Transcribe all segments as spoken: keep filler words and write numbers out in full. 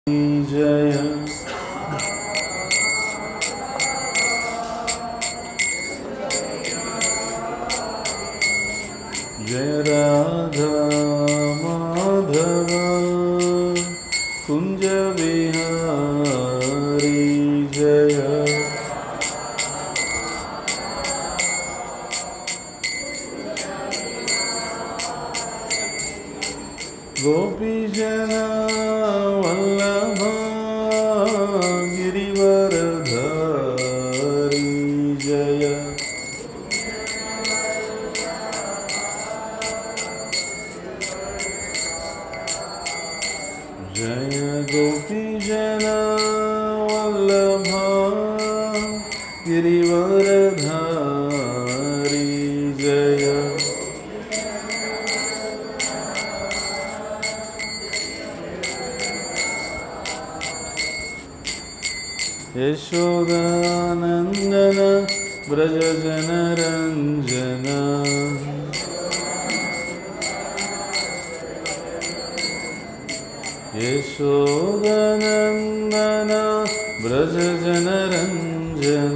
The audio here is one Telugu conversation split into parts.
जय जय राधा माधव कुंज विहारी जय गोपी जना वल्लभ गिरिवरधारी जय जय गोपी जना वल्लभ गिरिवरधारी जय यशोदानंदन ब्रज जनरंजन यशोदानंदन ब्रज जनरंजन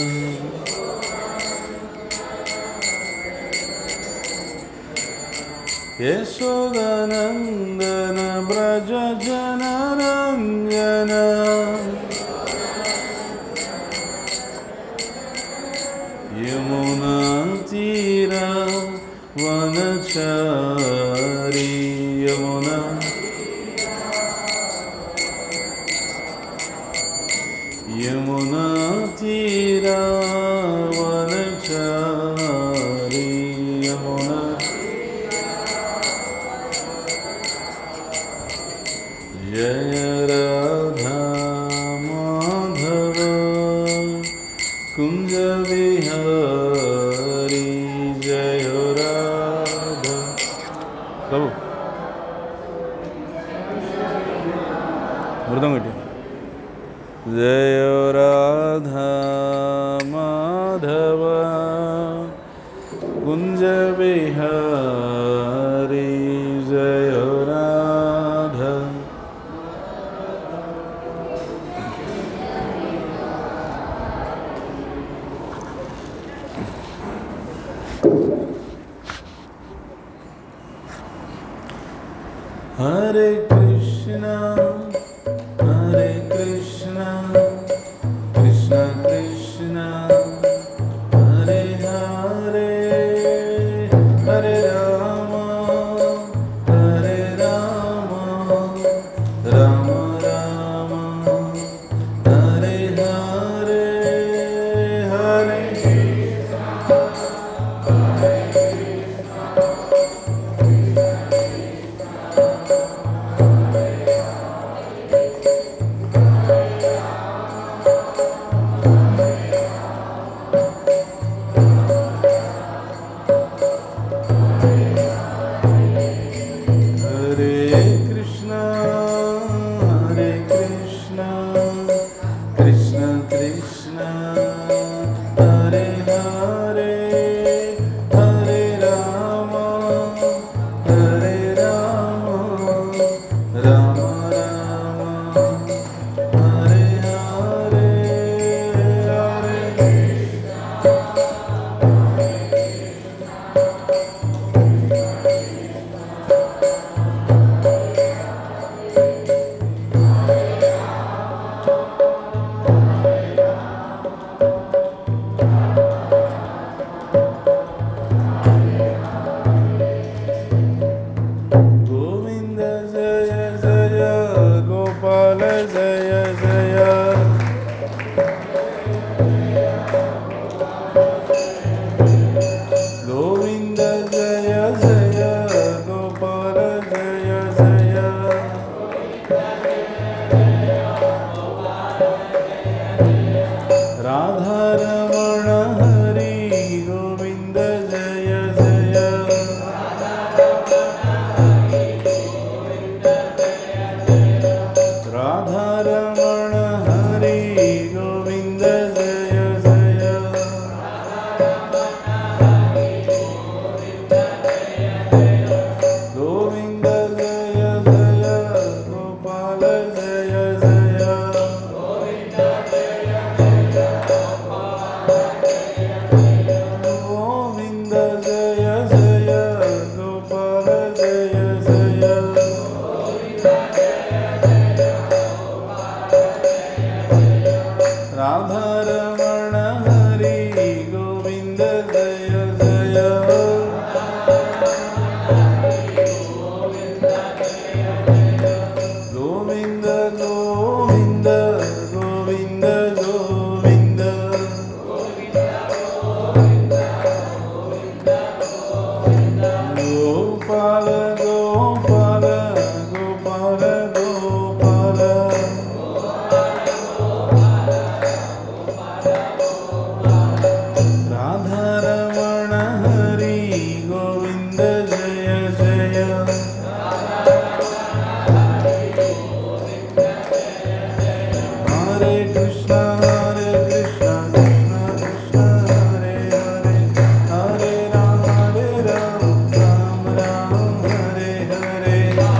यशोदानंदन ब्रज जनरंजन यमुना तीरा वनचारी यमुना यमुना तीरा वनचारी यमुना जय राधा माधव कुंज विहारी जय राधा प्रभु मृदंग जय राधा माधव कुंज विहारी जय राधा हरे कृष्णा हरे कृष्णा कृष्णा कृष्णा हरे हरे हरे राम हरे राम राम राम हरे हरे हरे గోవింద గోవింద గోవింద గోపాల గోపాల గోపాల గోపాల రాధారమణ హరి గోవింద జయ జయ హరే కృష్ణ హరే కృష్ణ కృష్ణ కృష్ణ హరే హరే హరే రామ హరే రామ రామ రామ హరే హరే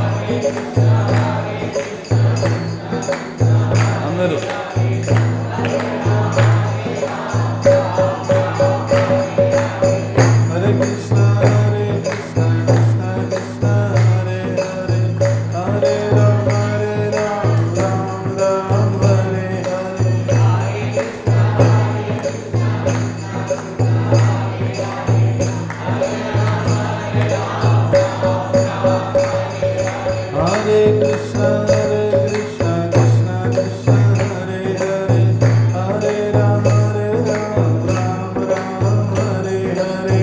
అందరూ హరే కృష్ణ హరే కృష్ణ కృష్ణ కృష్ణ హరే హరే హరే రామ హరే రామ రామ రామ హరే హరే హరే కృష్ణ హరే కృష్ణ కృష్ణ కృష్ణ హరే హరే హరే రామ హరే రామ రామ రామ హరే హరే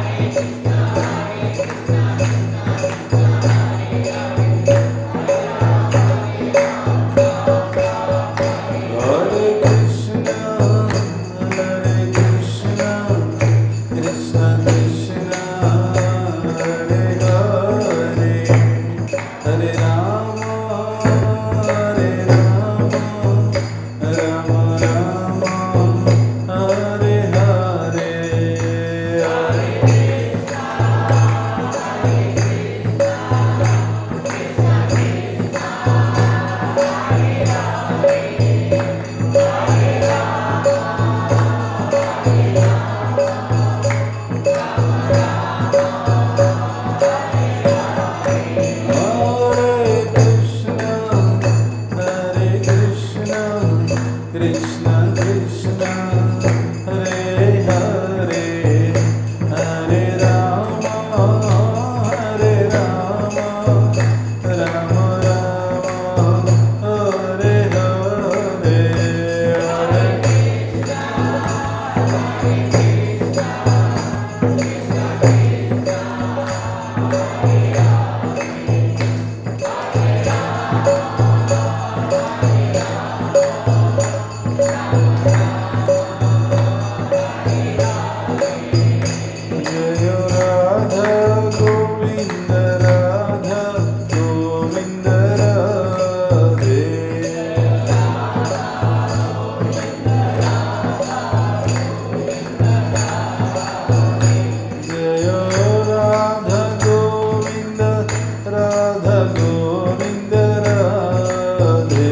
హరే కృష్ణ హరే కృష్ణ కృష్ణ కృష్ణ హరే హరే హరే రామ హరే రామ రామ రామ హరే హరే హరే కృష్ణ హరే కృష్ణ కృష్ణ కృష్ణ హరే హరే హరే రామ హరే రామ రామ రామ హరే హరే హరే జయ రాధా గోవింద రాధా గోవింద రాధే జయ రాధా గోవింద రాధా గోవింద రాధే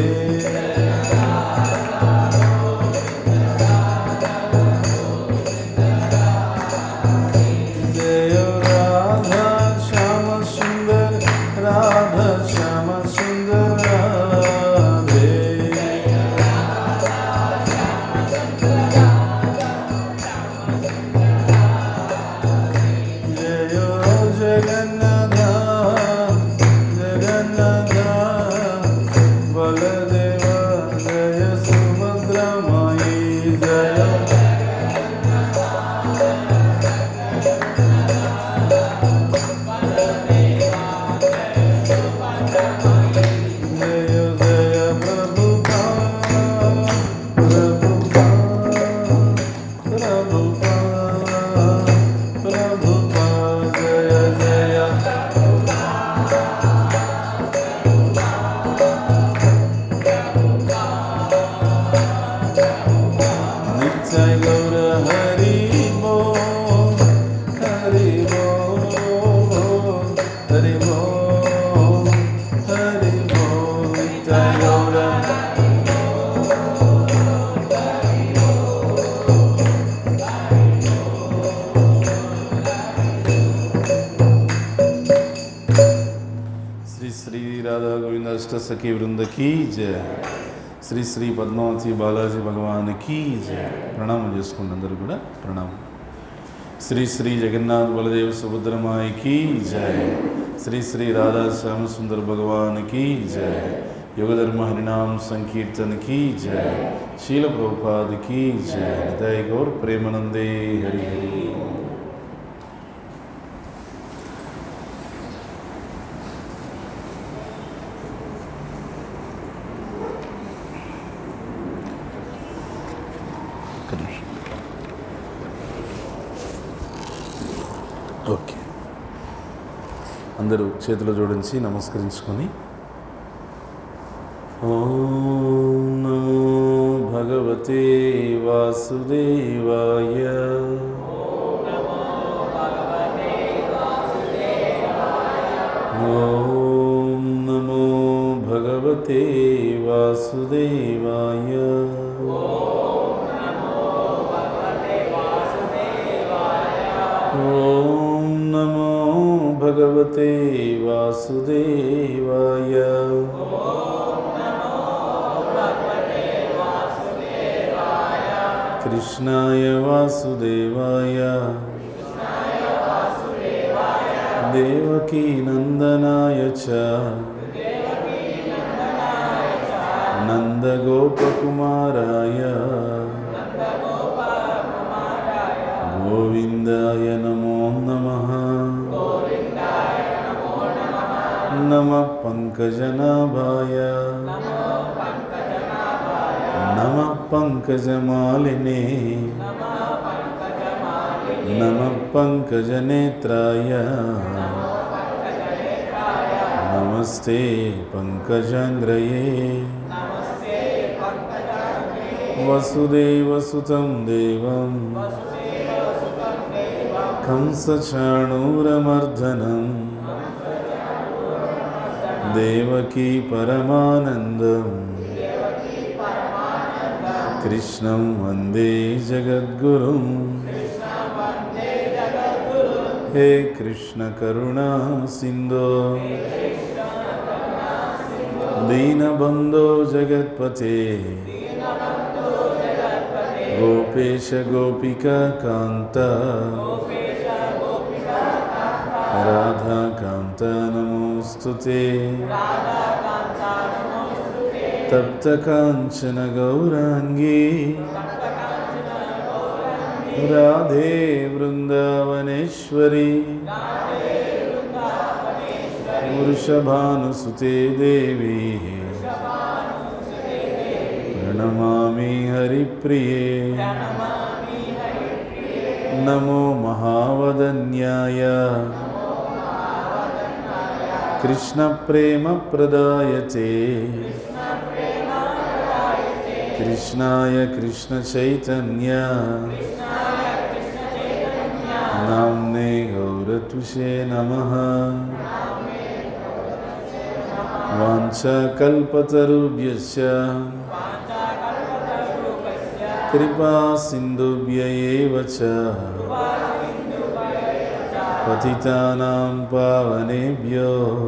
జయ రాధా శ్యామ సుందర రాధా శ్యామ సుందర రాధే జయ జగన్నాథ జగన్నాథ బలదేవ జయ సుభద్రమయీ జయ జయ జయ ప్రభుపా ప్రభుపా ప్రభుపా ప్రభుపా జయ జయ నిత్య గౌర హరి బో హరి బో హరి బో హరి బో నిత్య గౌర శ్రీ శ్రీ రాధా గోవింద అష్ట సఖీ వృంద की जय శ్రీ శ్రీ పద్మావతి బాలాజీ భగవానికి జయ ప్రణామం చేసుకోండి అందరూ కూడా ప్రణామం శ్రీ శ్రీ జగన్నాథ్ బలదేవ సుభద్రమాయికి జయ శ్రీ శ్రీ రాధా శ్యామ సుందర భగవానికి జయ युगधर्म हरिनाम संकीर्तन की जय। शील प्रभुपाद की जय। निताय गौर प्रेमानंदे हरि हरि। ఓకే, అందరూ చేతులు జోడించి నమస్కరించుకొని ఓం నమో భగవతే వాసుదేవాయ. ఓం నమో భగవతే వాసుదేవాయ. ఓం నమో భగవతే వాసుదేవాయ. కృష్ణాయ వాసుదేవాయ దేవకీ నందనాయ చ నందగోపకుమారాయ గోవిందాయ నమో నమః. నమః పంకజనాభాయ నమః పంకజమాలినే నమః పంకజనేత్రాయ నమస్తే పంకజాంగ్రయే. వసుదేవసుతం దేవం కంసచాణూరమర్దనం దేవకీ పరమానందం కృష్ణం వందే జగద్గురుం. హే కృష్ణ కరుణా సింధో దీనబంధో జగత్పతే గోపేశ గోపికా కాంత రాధాకాంత నమోస్తుతే. తప్త కాంచన గౌరాంగీ రాధే వృందావనేశ్వరి వృషభానుసుతే దేవి ప్రణమామి హరిప్రియే. నమో మహావదన్యాయ కృష్ణ ప్రేమ ప్రదాయతే కృష్ణాయ కృష్ణ చైతన్య నామ్నే గౌరతుషే నమః. వాంఛాకల్పతరుభ్యశ్చ కృపా సింధుభ్య ఏవ చ పతితానాం పావనేభ్యో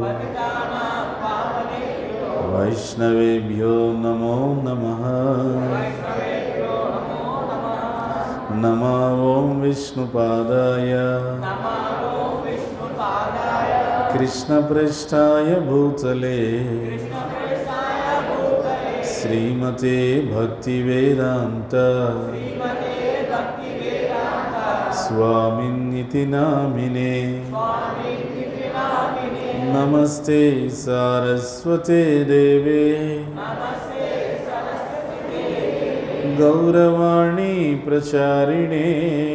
వైష్ణవేభ్యో నమో నమః. నమో ఓం విష్ణుపాదాయ కృష్ణప్రేష్ఠాయ భూతలే శ్రీమతే భక్తివేదాంత స్వామిన్నితి నామినే. నమస్తే సారస్వతే దేవే గౌరవాణి ప్రచారిణే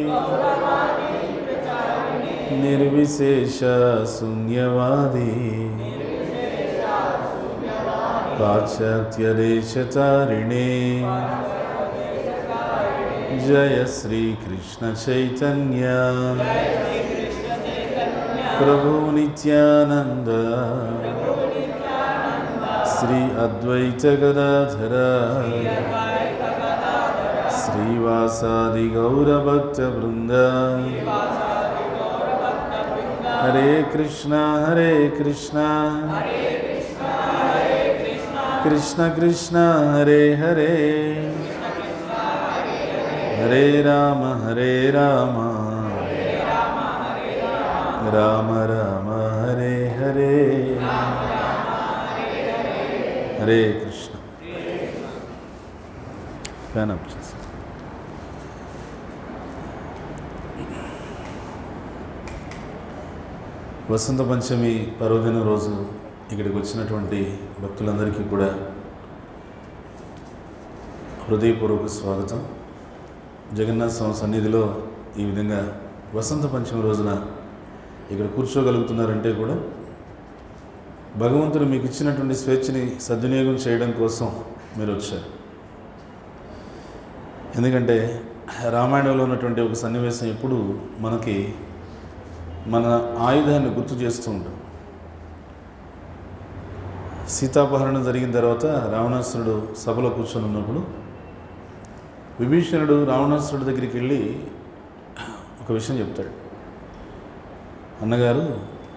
నిర్విశేష శూన్యవాది పాశ్చాత్యదేశతారిణే. జయ శ్రీ కృష్ణ చైతన్య ప్రభు నిత్యానంద శ్రీ అద్వైత గదాధర శ్రీవాసాది గౌరభక్త బృంద. హరే కృష్ణ హరే కృష్ణ కృష్ణ కృష్ణ హరే హరే హరే రామ హరే రామ రామ రామ హరే హరే హరే కృష్ణ. ఫ్యాన్ ఆఫ్ చేసి వసంత పంచమి పర్వదిన రోజు ఇక్కడికి వచ్చినటువంటి భక్తులందరికీ కూడా హృదయపూర్వక స్వాగతం. జగన్నాథ స్వామి సన్నిధిలో ఈ విధంగా వసంత పంచమి రోజున ఇక్కడ కూర్చోగలుగుతున్నారంటే కూడా భగవంతుడు మీకు ఇచ్చినటువంటి స్వేచ్ఛని సద్వినియోగం చేయడం కోసం మీరు వచ్చారు. ఎందుకంటే రామాయణంలో ఉన్నటువంటి ఒక సన్నివేశం ఎప్పుడు మనకి మన ఆయుధాన్ని గుర్తు చేస్తూ ఉంటాం. సీతాపహరణం జరిగిన తర్వాత రావణాసురుడు సభలో కూర్చొని ఉన్నప్పుడు విభీషణుడు రావణాసురుడి దగ్గరికి వెళ్ళి ఒక విషయం చెప్తాడు. అన్నగారు,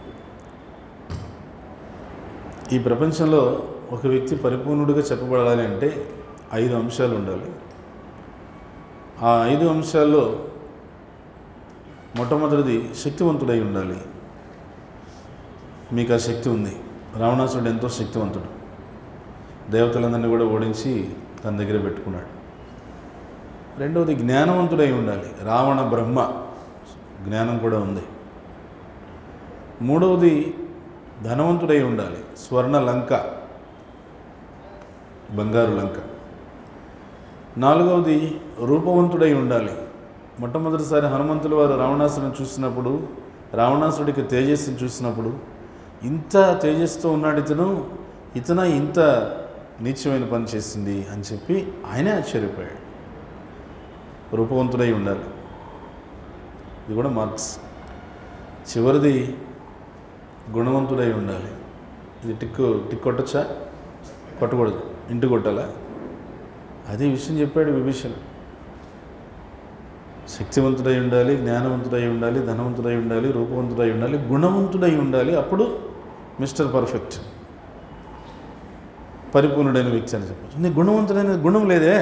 ఈ ప్రపంచంలో ఒక వ్యక్తి పరిపూర్ణుడిగా చెప్పబడాలి అంటే ఐదు అంశాలు ఉండాలి. ఆ ఐదు అంశాల్లో మొట్టమొదటిది శక్తివంతుడై ఉండాలి. మీకు ఆ శక్తి ఉంది. రావణాసురుడు ఎంతో శక్తివంతుడు. దేవతలందరినీ కూడా ఓడించి తన దగ్గర పెట్టుకున్నాడు. రెండవది జ్ఞానవంతుడై ఉండాలి. రావణ బ్రహ్మ జ్ఞానం కూడా ఉంది. మూడవది ధనవంతుడై ఉండాలి. స్వర్ణ లంక, బంగారు లంక. నాలుగవది రూపవంతుడై ఉండాలి. మొట్టమొదటిసారి హనుమంతుల వారు రావణాసురుని చూసినప్పుడు, రావణాసురుడికి తేజస్సుని చూసినప్పుడు, ఇంత తేజస్సుతో ఉన్నాడు ఇతను, ఇతన ఇంత నీచమైన పని చేసింది అని చెప్పి ఆయనే ఆశ్చర్యపోయాడు. రూపవంతుడై ఉండాలి. ఇది కూడా మార్క్స్. చివరిది గుణవంతుడై ఉండాలి. ఇది టిక్కు టిక్ కొట్టచ్చా? కొట్టకూడదు. ఇంటి కొట్టాలా? అదే విషయం చెప్పాడు విభీషణుడు. శక్తివంతుడై ఉండాలి, జ్ఞానవంతుడై ఉండాలి, ధనవంతుడై ఉండాలి, రూపవంతుడై ఉండాలి, గుణవంతుడై ఉండాలి. అప్పుడు మిస్టర్ పర్ఫెక్ట్, పరిపూర్ణుడైన వ్యక్తి అని చెప్పచ్చు. నీ గుణవంతుడైన గుణం లేదే,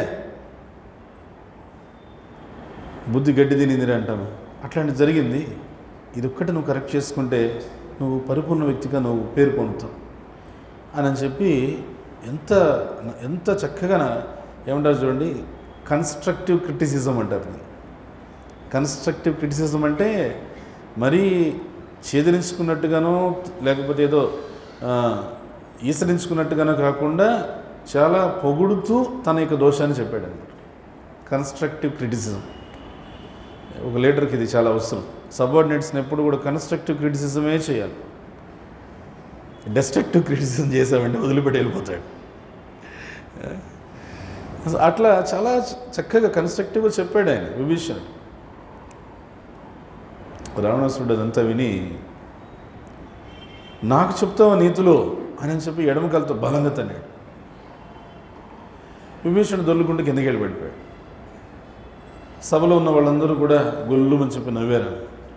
బుద్ధి గడ్డి తినిందిరే అంటాను. అట్లాంటి జరిగింది. ఇది ఒక్కటి నువ్వు కరెక్ట్ చేసుకుంటే నువ్వు పరిపూర్ణ వ్యక్తిగా నువ్వు పేరు పొందుతావు అని చెప్పి ఎంత ఎంత చక్కగా ఏమంటారు చూడండి, కన్స్ట్రక్టివ్ క్రిటిసిజం అంటారు. కన్స్ట్రక్టివ్ క్రిటిసిజం అంటే మరీ ఛేదరించుకున్నట్టుగానో లేకపోతే ఏదో ఈసరించుకున్నట్టుగానో కాకుండా చాలా పొగుడుతూ తన యొక్క దోషాన్ని చెప్పాడు అనమాట. కన్స్ట్రక్టివ్ క్రిటిసిజం ఒక లీడర్కి ఇది చాలా అవసరం. సబార్డినేట్స్ని ఎప్పుడు కూడా కన్స్ట్రక్టివ్ క్రిటిసిజమే చేయాలి. డెస్ట్రక్టివ్ క్రిటిసిజం చేసామంటే వదిలిపెట్టి వెళ్ళిపోతాడు. అట్లా చాలా చక్కగా కన్స్ట్రక్టివ్గా చెప్పాడు ఆయన విభీషణుడు. రావణాసురుడు అదంతా విని, నాకు చెప్తావా నీతులు అని చెప్పి ఎడమకాలతో బలంగా తన్నాడు. విభీషణుడు దొల్లుకుంటూ కిందకి వెళ్ళి పడిపోయాడు. సభలో ఉన్న వాళ్ళందరూ కూడా గొల్లుమని చెప్పి నవ్వారు.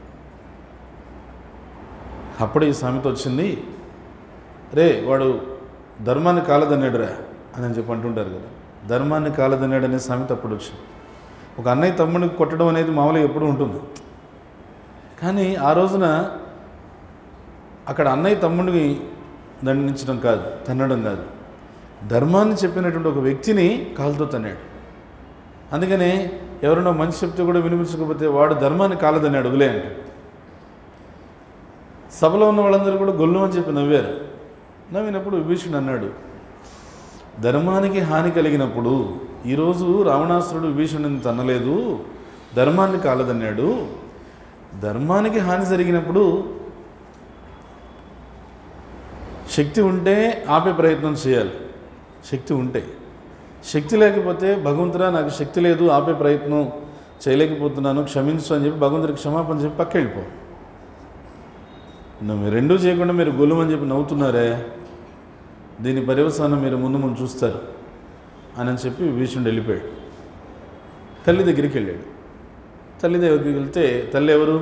అప్పుడే ఈ సామెత వచ్చింది, రే వాడు ధర్మాన్ని కాలదన్నాడురా అని చెప్పి అంటుంటారు కదా. ధర్మాన్ని కాలదన్నాడు అనే సామెత అప్పుడు వచ్చింది. ఒక అన్నయ్య తమ్ముడిని కొట్టడం అనేది మామూలుగా ఎప్పుడు ఉంటుంది. కానీ ఆ రోజున అక్కడ అన్నయ్య తమ్ముడిని దండించడం కాదు, తన్నడం కాదు, ధర్మాన్ని చెప్పినటువంటి ఒక వ్యక్తిని కాలుతో తన్నాడు. అందుకనే ఎవరైనా మంచి చెప్తే కూడా వినిపించకపోతే వాడు ధర్మాన్ని కాలదన్నాడు వదిలే అంటే. సభలో ఉన్న వాళ్ళందరూ కూడా గొల్లు అని చెప్పి నవ్వారు. నవ్వినప్పుడు విభీషణుడు అన్నాడు, ధర్మానికి హాని కలిగినప్పుడు ఈరోజు రావణాసురుడు విభీషణుని తన్నలేదు, ధర్మాన్ని కాలదన్నాడు. ధర్మానికి హాని జరిగినప్పుడు శక్తి ఉంటే ఆపే ప్రయత్నం చేయాలి. శక్తి ఉంటే, శక్తి లేకపోతే భగవంతుడా నాకు శక్తి లేదు, ఆపే ప్రయత్నం చేయలేకపోతున్నాను, క్షమించు అని చెప్పి భగవంతుడికి క్షమాపణ చెప్పి పక్క వెళ్ళిపో. నువ్వు రెండూ చేయకుండా మీరు గొల్లుమని చెప్పి నవ్వుతున్నారే, దీని పర్యవసానం మీరు ముందు ముందు చూస్తారు అని చెప్పి విభీషణుడు వెళ్ళిపోయాడు. తల్లి దగ్గరికి వెళ్ళాడు. తల్లి దగ్గరికి వెళ్తే తల్లి ఎవరు?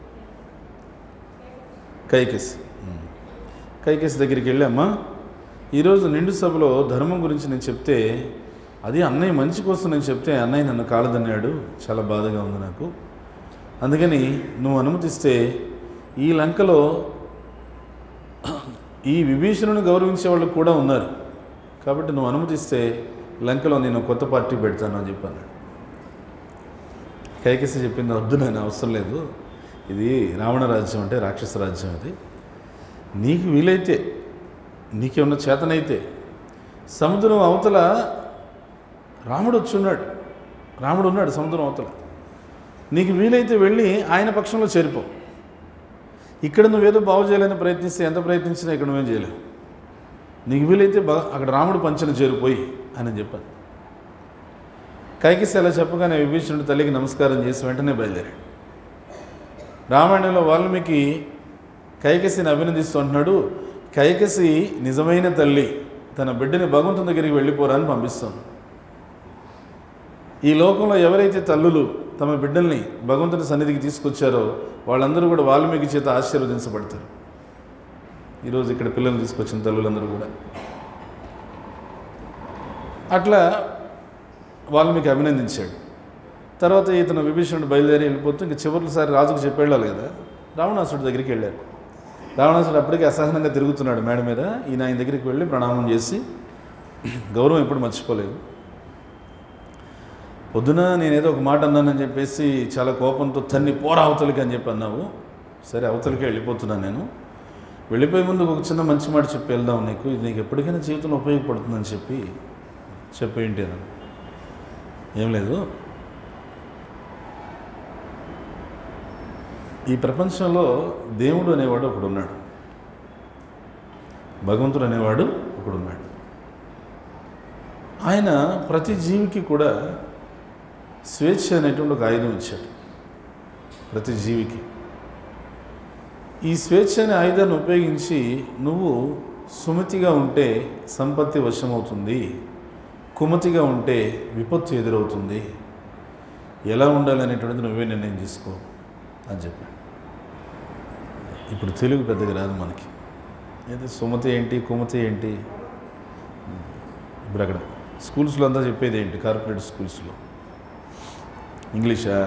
కైకేసి. కైకేసి దగ్గరికి వెళ్ళి, అమ్మా ఈరోజు నిండు సభలో ధర్మం గురించి నేను చెప్తే, అది అన్నయ్య మంచి కోసం నేను చెప్తే అన్నయ్య నన్ను కాలదన్నాడు, చాలా బాధగా ఉంది నాకు. అందుకని నువ్వు అనుమతిస్తే ఈ లంకలో ఈ విభీషణుని గౌరవించే వాళ్ళు కూడా ఉన్నారు, కాబట్టి నువ్వు అనుమతిస్తే లంకలో నేను కొత్త పార్టీ పెడతాను అని చెప్పాను. కైకేసి చెప్పింది, వద్దు నేను అవసరం లేదు, ఇది రావణ రాజ్యం అంటే రాక్షస రాజ్యం, అది నీకు వీలైతే నీకేమన్నా చేతనైతే సముద్రం అవతల రాముడు వచ్చి ఉన్నాడు, రాముడు ఉన్నాడు సముద్రం అవతల, నీకు వీలైతే వెళ్ళి ఆయన పక్షంలో చేరిపో. ఇక్కడ నువ్వేదో బాగు చేయాలని ప్రయత్నిస్తే ఎంత ప్రయత్నించినా ఇక్కడ నువ్వేం చేయలేవు. నీకు వీలైతే బా అక్కడ రాముడు పంచన చేరిపోయి అని చెప్పాను. కైకేసి అలా చెప్పగానే విభీషణుడు తల్లికి నమస్కారం చేసి వెంటనే బయలుదేరాడు. రామాయణంలో వాల్మీకి కైకేసిని అభినందిస్తూ అంటున్నాడు, కైకేసి నిజమైన తల్లి, తన బిడ్డని భగవంతుని దగ్గరికి వెళ్ళిపోరా అని పంపిస్తాను. ఈ లోకంలో ఎవరైతే తల్లులు తమ బిడ్డల్ని భగవంతుని సన్నిధికి తీసుకొచ్చారో వాళ్ళందరూ కూడా వాల్మీకి చేత ఆశీర్వదించబడతారు. ఈరోజు ఇక్కడ పిల్లల్ని తీసుకొచ్చిన తల్లులందరూ కూడా అట్లా వాల్మీకి అభినందించాడు. తర్వాత ఇతను విభీషణుడు బయలుదేరి వెళ్ళిపోతూ ఇంక చివరిసారి రాజుకు చెప్పి వెళ్ళాలి కదా, రావణాసుడి దగ్గరికి వెళ్ళారు. రావణాసుడు అప్పటికే అసహనంగా తిరుగుతున్నాడు మేడ మీద. ఈయన ఆయన దగ్గరికి వెళ్ళి ప్రణామం చేసి, గౌరవం ఎప్పుడు మర్చిపోలేదు, పొద్దున నేనేదో ఒక మాట అన్నానని చెప్పేసి చాలా కోపంతో తన్ని పోరా అవతలికి అని చెప్పి అన్నావు, సరే అవతలికి వెళ్ళిపోతున్నాను, నేను వెళ్ళిపోయే ముందు ఒక చిన్న మంచి మాట చెప్పి వెళ్దాం, నీకు ఇది నీకు ఎప్పటికైనా జీవితంలో ఉపయోగపడుతుందని చెప్పి చెప్పేంటి అని. ఏం లేదు, ఈ ప్రపంచంలో దేవుడు అనేవాడు ఒకడున్నాడు, భగవంతుడు అనేవాడు ఒకడున్నాడు. ఆయన ప్రతి జీవికి కూడా స్వేచ్ఛ అనేటువంటి ఒక ఆయుధం ఇచ్చాడు. ప్రతి జీవికి ఈ స్వేచ్ఛ అనే ఆయుధాన్ని ఉపయోగించి నువ్వు సుమతిగా ఉంటే సంపత్తి వశమవుతుంది, కుమతిగా ఉంటే విపత్తు ఎదురవుతుంది, ఎలా ఉండాలి అనేటువంటిది నువ్వే నిర్ణయం తీసుకో అని చెప్పాడు. ఇప్పుడు తెలుగు పెద్దగా రాదు మనకి, అయితే సుమతి ఏంటి కుమతి ఏంటి. ఇప్పుడు అక్కడ స్కూల్స్లో అంతా చెప్పేది ఏంటి, కార్పొరేట్ స్కూల్స్లో ఇంగ్లీషా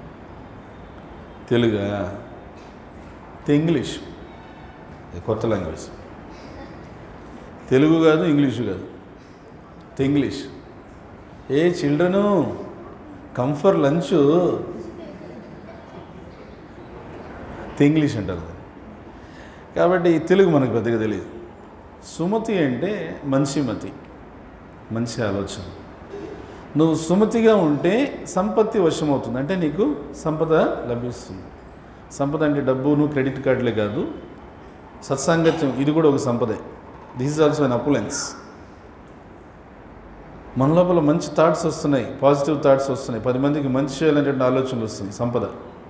తెలుగా ఇంగ్లీష్, కొత్త లాంగ్వేజ్, తెలుగు కాదు ఇంగ్లీషు కాదు, English. A children come for lunch English అంటారు. కాబట్టి తెలుగు మనకు పెద్దగా తెలియదు. సుమతి అంటే మంచి మతి, మంచి ఆలోచన. నువ్వు సుమతిగా ఉంటే సంపత్తి వశమవుతుంది, అంటే నీకు సంపద లభిస్తుంది. సంపద అంటే డబ్బును క్రెడిట్ కార్డులే కాదు, సత్సాంగత్యం ఇది కూడా ఒక సంపదే. This is also an opulence. మన లోపల మంచి థాట్స్ వస్తున్నాయి, పాజిటివ్ థాట్స్ వస్తున్నాయి, పది మందికి మంచి చేయాలనేటువంటి ఆలోచనలు వస్తున్నాయి, సంపద.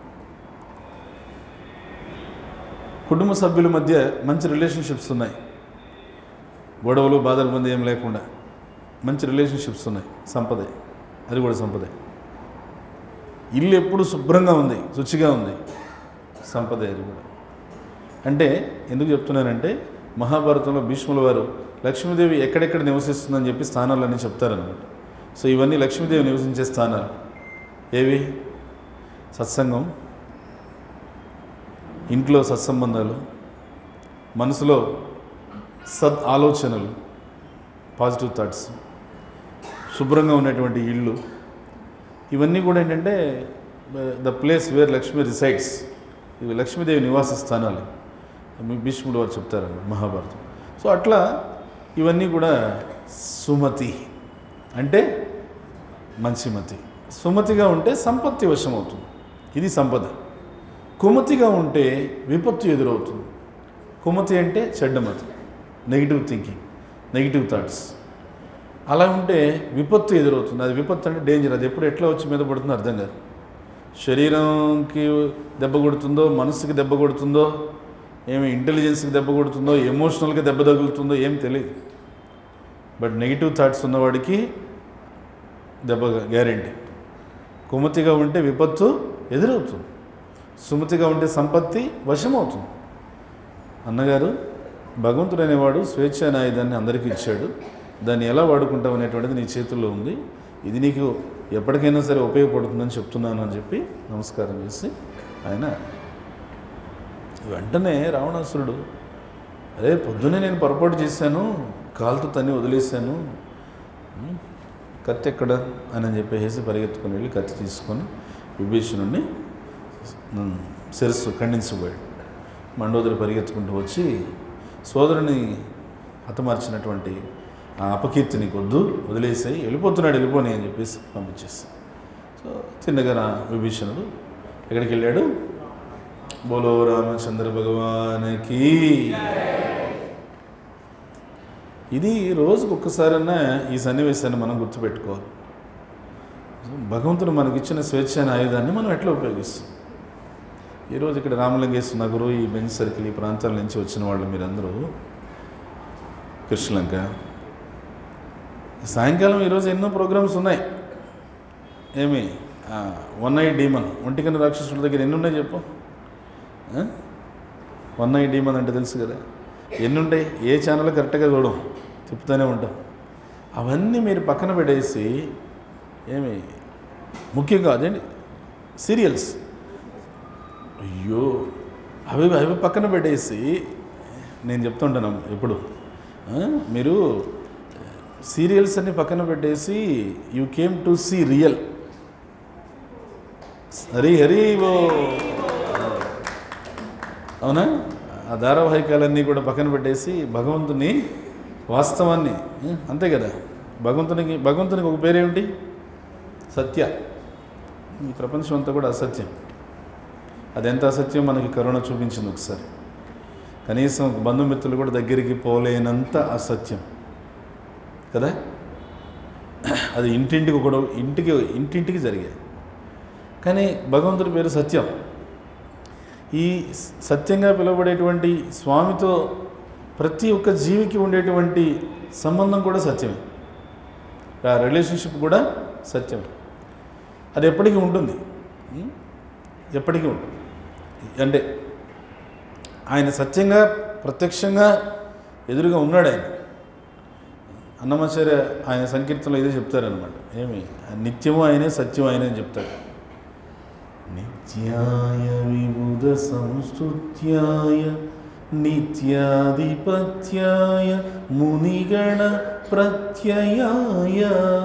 కుటుంబ సభ్యుల మధ్య మంచి రిలేషన్షిప్స్ ఉన్నాయి, గొడవలు బాధల మంది ఏం లేకుండా మంచి రిలేషన్షిప్స్ ఉన్నాయి, సంపదే, అది కూడా సంపదే. ఇల్లు ఎప్పుడు శుభ్రంగా ఉంది, శుచిగా ఉంది, సంపదే, అది కూడా. అంటే ఎందుకు చెప్తున్నానంటే మహాభారతంలో భీష్ముల వారు లక్ష్మీదేవి ఎక్కడెక్కడ నివసిస్తుందని చెప్పి స్థానాలన్నీ చెప్తారనమాట. సో ఇవన్నీ లక్ష్మీదేవి నివసించే స్థానాలు ఏవి? సత్సంగం, ఇంట్లో సత్సంబంధాలు, మనసులో సద్ ఆలోచనలు, పాజిటివ్ థాట్స్, శుభ్రంగా ఉన్నటువంటి ఇళ్ళు, ఇవన్నీ కూడా ఏంటంటే the place where Lakshmi resides. ఇవి లక్ష్మీదేవి నివాస స్థానాలు భీష్ముడు వారు చెప్తారన్నమాట మహాభారతం. సో అట్లా ఇవన్నీ కూడా సుమతి అంటే మంచిమతి. సుమతిగా ఉంటే సంపత్తి వశమవుతుంది, ఇది సంపద. కుమతిగా ఉంటే విపత్తు ఎదురవుతుంది. కుమతి అంటే చెడ్డమతి, నెగిటివ్ థింకింగ్, నెగిటివ్ థాట్స్. అలా ఉంటే విపత్తు ఎదురవుతుంది. అది విపత్తు అంటే డేంజర్. అది ఎప్పుడు ఎట్లా వచ్చి మీద పడుతుందో అర్థం కాదు. శరీరంకి దెబ్బ కొడుతుందో, మనసుకి దెబ్బ కొడుతుందో, ఏమి ఇంటెలిజెన్స్కి దెబ్బ కొడుతుందో, ఎమోషనల్గా దెబ్బ తగులుతుందో ఏం తెలియదు. బట్ నెగిటివ్ థాట్స్ ఉన్నవాడికి దెబ్బ గ్యారెంటీ. కుమతిగా ఉంటే విపత్తు ఎదురవుతుంది, సుమతిగా ఉంటే సంపత్తి వశమవుతుంది. అన్నగారు భగవంతుడు అనేవాడు స్వేచ్ఛ అనే ఆయుధాన్ని అందరికీ ఇచ్చాడు. దాన్ని ఎలా వాడుకుంటావు అనేటువంటిది నీ చేతుల్లో ఉంది. ఇది నీకు ఎప్పటికైనా సరే ఉపయోగపడుతుందని చెప్తున్నాను అని చెప్పి నమస్కారం చేసి ఆయన వెంటనే రావణాసురుడు, అదే పొద్దున్నే నేను పొరపాటు చేశాను, కాలుతో తన్ని వదిలేశాను, కత్తి ఎక్కడ అని చెప్పేసి పరిగెత్తుకొని వెళ్ళి కత్తి తీసుకొని విభీషణుడిని శిరస్సు ఖండించబోయాడు. మండోదరి పరిగెత్తుకుంటూ వచ్చి సోదరుని హతమార్చినటువంటి ఆ అపకీర్తిని కొద్దు వదిలేసాయి, వెళ్ళిపోతున్నాడు, వెళ్ళిపోని అని చెప్పేసి పంపించేస్తాను. సో తిన్నగా విభీషణుడు ఎక్కడికి వెళ్ళాడు? బోలో రామచంద్ర భగవానికి. ఇది రోజుకు ఒక్కసారన్నా ఈ సన్నివేశాన్ని మనం గుర్తుపెట్టుకోవాలి. భగవంతుడు మనకిచ్చిన స్వేచ్ఛ అనే ఆయుధాన్ని మనం ఎట్లా ఉపయోగిస్తాం? ఈరోజు ఇక్కడ రామలింగేశ్వర నగరు, ఈ బెంచ్ సర్కిల్, ఈ ప్రాంతాల నుంచి వచ్చిన వాళ్ళు మీరందరూ కృష్ణలంక, సాయంకాలం ఈరోజు ఎన్నో ప్రోగ్రామ్స్ ఉన్నాయి. ఏమి వన్ ఐ డీమన్, ఒంటికన్న రాక్షసుడి దగ్గర ఎన్ని ఉన్నాయి చెప్పు? వన్ ఐ డీమన్ అంటే తెలుసు కదా, ఎన్ని ఉంటాయి? ఏ ఛానల్ కరెక్ట్గా చూడం, చెప్తూనే ఉంటాం. అవన్నీ మీరు పక్కన పెట్టేసి, ఏమి ముఖ్యంగా అదేంటి సీరియల్స్, అయ్యో అవి అవి పక్కన పెట్టేసి, నేను చెప్తుంటాను ఎప్పుడు, మీరు సీరియల్స్ అన్ని పక్కన పెట్టేసి you came to see real. Hari Hari ఓ, అవునా? ఆ ధారావాహికాలన్నీ కూడా పక్కన పెట్టేసి భగవంతుని వాస్తవాన్ని, అంతే కదా, భగవంతునికి భగవంతునికి ఒక పేరేమిటి? సత్య. ఈ ప్రపంచం అంతా కూడా అసత్యం. అదెంత అసత్యం మనకి కరుణ చూపించింది ఒకసారి. కనీసం బంధుమిత్రులు కూడా దగ్గరికి పోలేనంత అసత్యం కదా. అది ఇంటింటికి కూడా, ఇంటికి ఇంటింటికి జరిగాయి. కానీ భగవంతుడి పేరు సత్యం. ఈ సత్యంగా పిలువబడేటువంటి స్వామితో ప్రతి ఒక్క జీవికి ఉండేటువంటి సంబంధం కూడా సత్యమే. ఆ రిలేషన్షిప్ కూడా సత్యం. అది ఎప్పటికీ ఉంటుంది, ఎప్పటికీ ఉంటుంది. అంటే ఆయన సత్యంగా ప్రత్యక్షంగా ఎదురుగా ఉన్నాడు. ఆయన అన్నమాచార్య ఆయన సంకీర్తనలో ఇదే చెప్తారనమాట. ఏమి నిత్యము ఆయనే, సత్యం ఆయనే అని చెప్తాడు. నిత్యాయ విబుధ సంస్తుత్యాయ నిత్యాధిపత్యాయ మునిగణ ప్రత్యయాయ.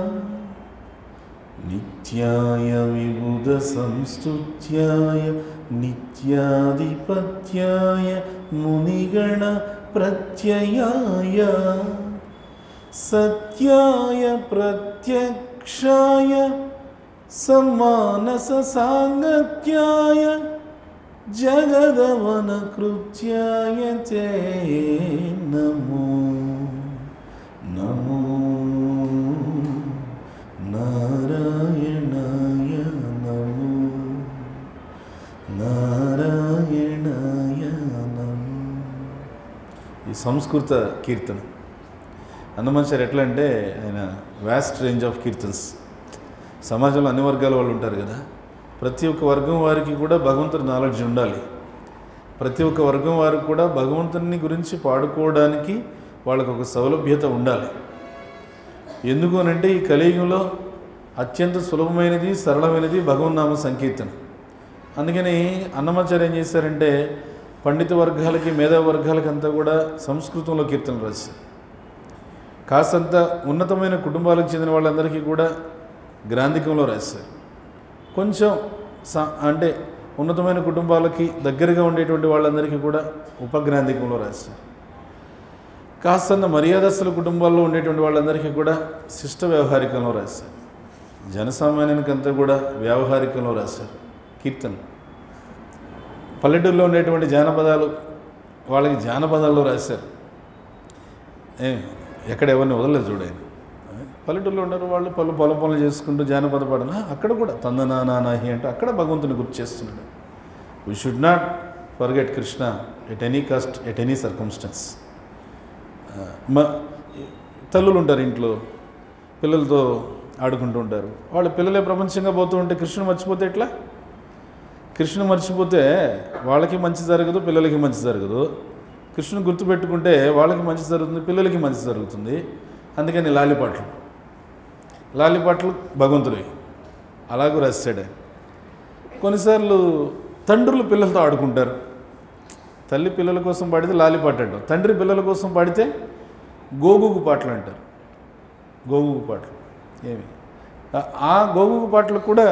నిత్యాయ విబుధ సంస్తుత్యాయ నిత్యాధిపత్యాయ మునిగణ ప్రత్యయాయ. సత్యాయ ప్రత్యక్షాయ సమానస సాంగత్యాయ జగదవన కృత్యాయ తే నమో నమో నారాయణాయ నమో నారాయణాయ నమో. ఈ సంస్కృత కీర్తన అన్నమాచార్య ఎట్లా అంటే ఆయన వాస్ట్ రేంజ్ ఆఫ్ కీర్తన్స్. సమాజంలో అన్ని వర్గాల వాళ్ళు ఉంటారు కదా, ప్రతి ఒక్క వర్గం వారికి కూడా భగవంతుడి నాలెడ్జ్ ఉండాలి. ప్రతి ఒక్క వర్గం వారికి కూడా భగవంతుని గురించి పాడుకోవడానికి వాళ్ళకు ఒక సౌలభ్యత ఉండాలి. ఎందుకు అనంటే ఈ కలియుగంలో అత్యంత సులభమైనది, సరళమైనది భగవన్నామ సంకీర్తన. అందుకని అన్నమాచార్య ఏం చేశారంటే పండిత వర్గాలకి, మేధా వర్గాలకి అంతా కూడా సంస్కృతంలో కీర్తనలు రాశారు. కాసంత ఉన్నతమైన కుటుంబాలకు చెందిన వాళ్ళందరికీ కూడా గ్రాంధికంలో రాశారు. కొంచెం సా అంటే ఉన్నతమైన కుటుంబాలకి దగ్గరగా ఉండేటువంటి వాళ్ళందరికీ కూడా ఉపగ్రాంధికంలో రాశారు. కాస్తంత మర్యాదస్తుల కుటుంబాల్లో ఉండేటువంటి వాళ్ళందరికీ కూడా శిష్ట వ్యవహారికంలో రాశారు. జనసామాన్యానికంతా కూడా వ్యవహారికంలో రాశారు కీర్తనలు. పల్లెటూరులో ఉండేటువంటి జానపదాలు వాళ్ళకి జానపదాల్లో రాశారు. ఏ ఎక్కడ ఎవరిని వదలలేదు చూడండి. పల్లెటూరులో ఉన్నారు వాళ్ళు, పలు పొలం పనులు చేసుకుంటూ జానపద పాటన అక్కడ కూడా తందనా నానాహి అంటే అక్కడ భగవంతుని గుర్తు చేస్తున్నాడు. We should not forget Krishna at any cost, at any circumstance. మ తల్లులు ఉంటారు ఇంట్లో, పిల్లలతో ఆడుకుంటూ ఉంటారు. వాళ్ళ పిల్లలే ప్రపంచంగా పోతూ ఉంటే కృష్ణుని మర్చిపోతే ఎట్లా? కృష్ణుని మర్చిపోతే వాళ్ళకి మంచి జరగదు, పిల్లలకి మంచి జరగదు. కృష్ణుని గుర్తుపెట్టుకుంటే వాళ్ళకి మంచి జరుగుతుంది, పిల్లలకి మంచి జరుగుతుంది. అందుకని లాలిపాటలు లాలిపాటలు భగవంతుడివి అలాగూ రాశాడు. కొన్నిసార్లు తండ్రులు పిల్లలతో ఆడుకుంటారు. తల్లి పిల్లల కోసం పాడితే లాలిపాట అంటాం, తండ్రి పిల్లల కోసం పాడితే గోగుగు పాటలు అంటారు. గోగుగు పాటలు ఏమి ఆ గోగుగు పాటలు కూడా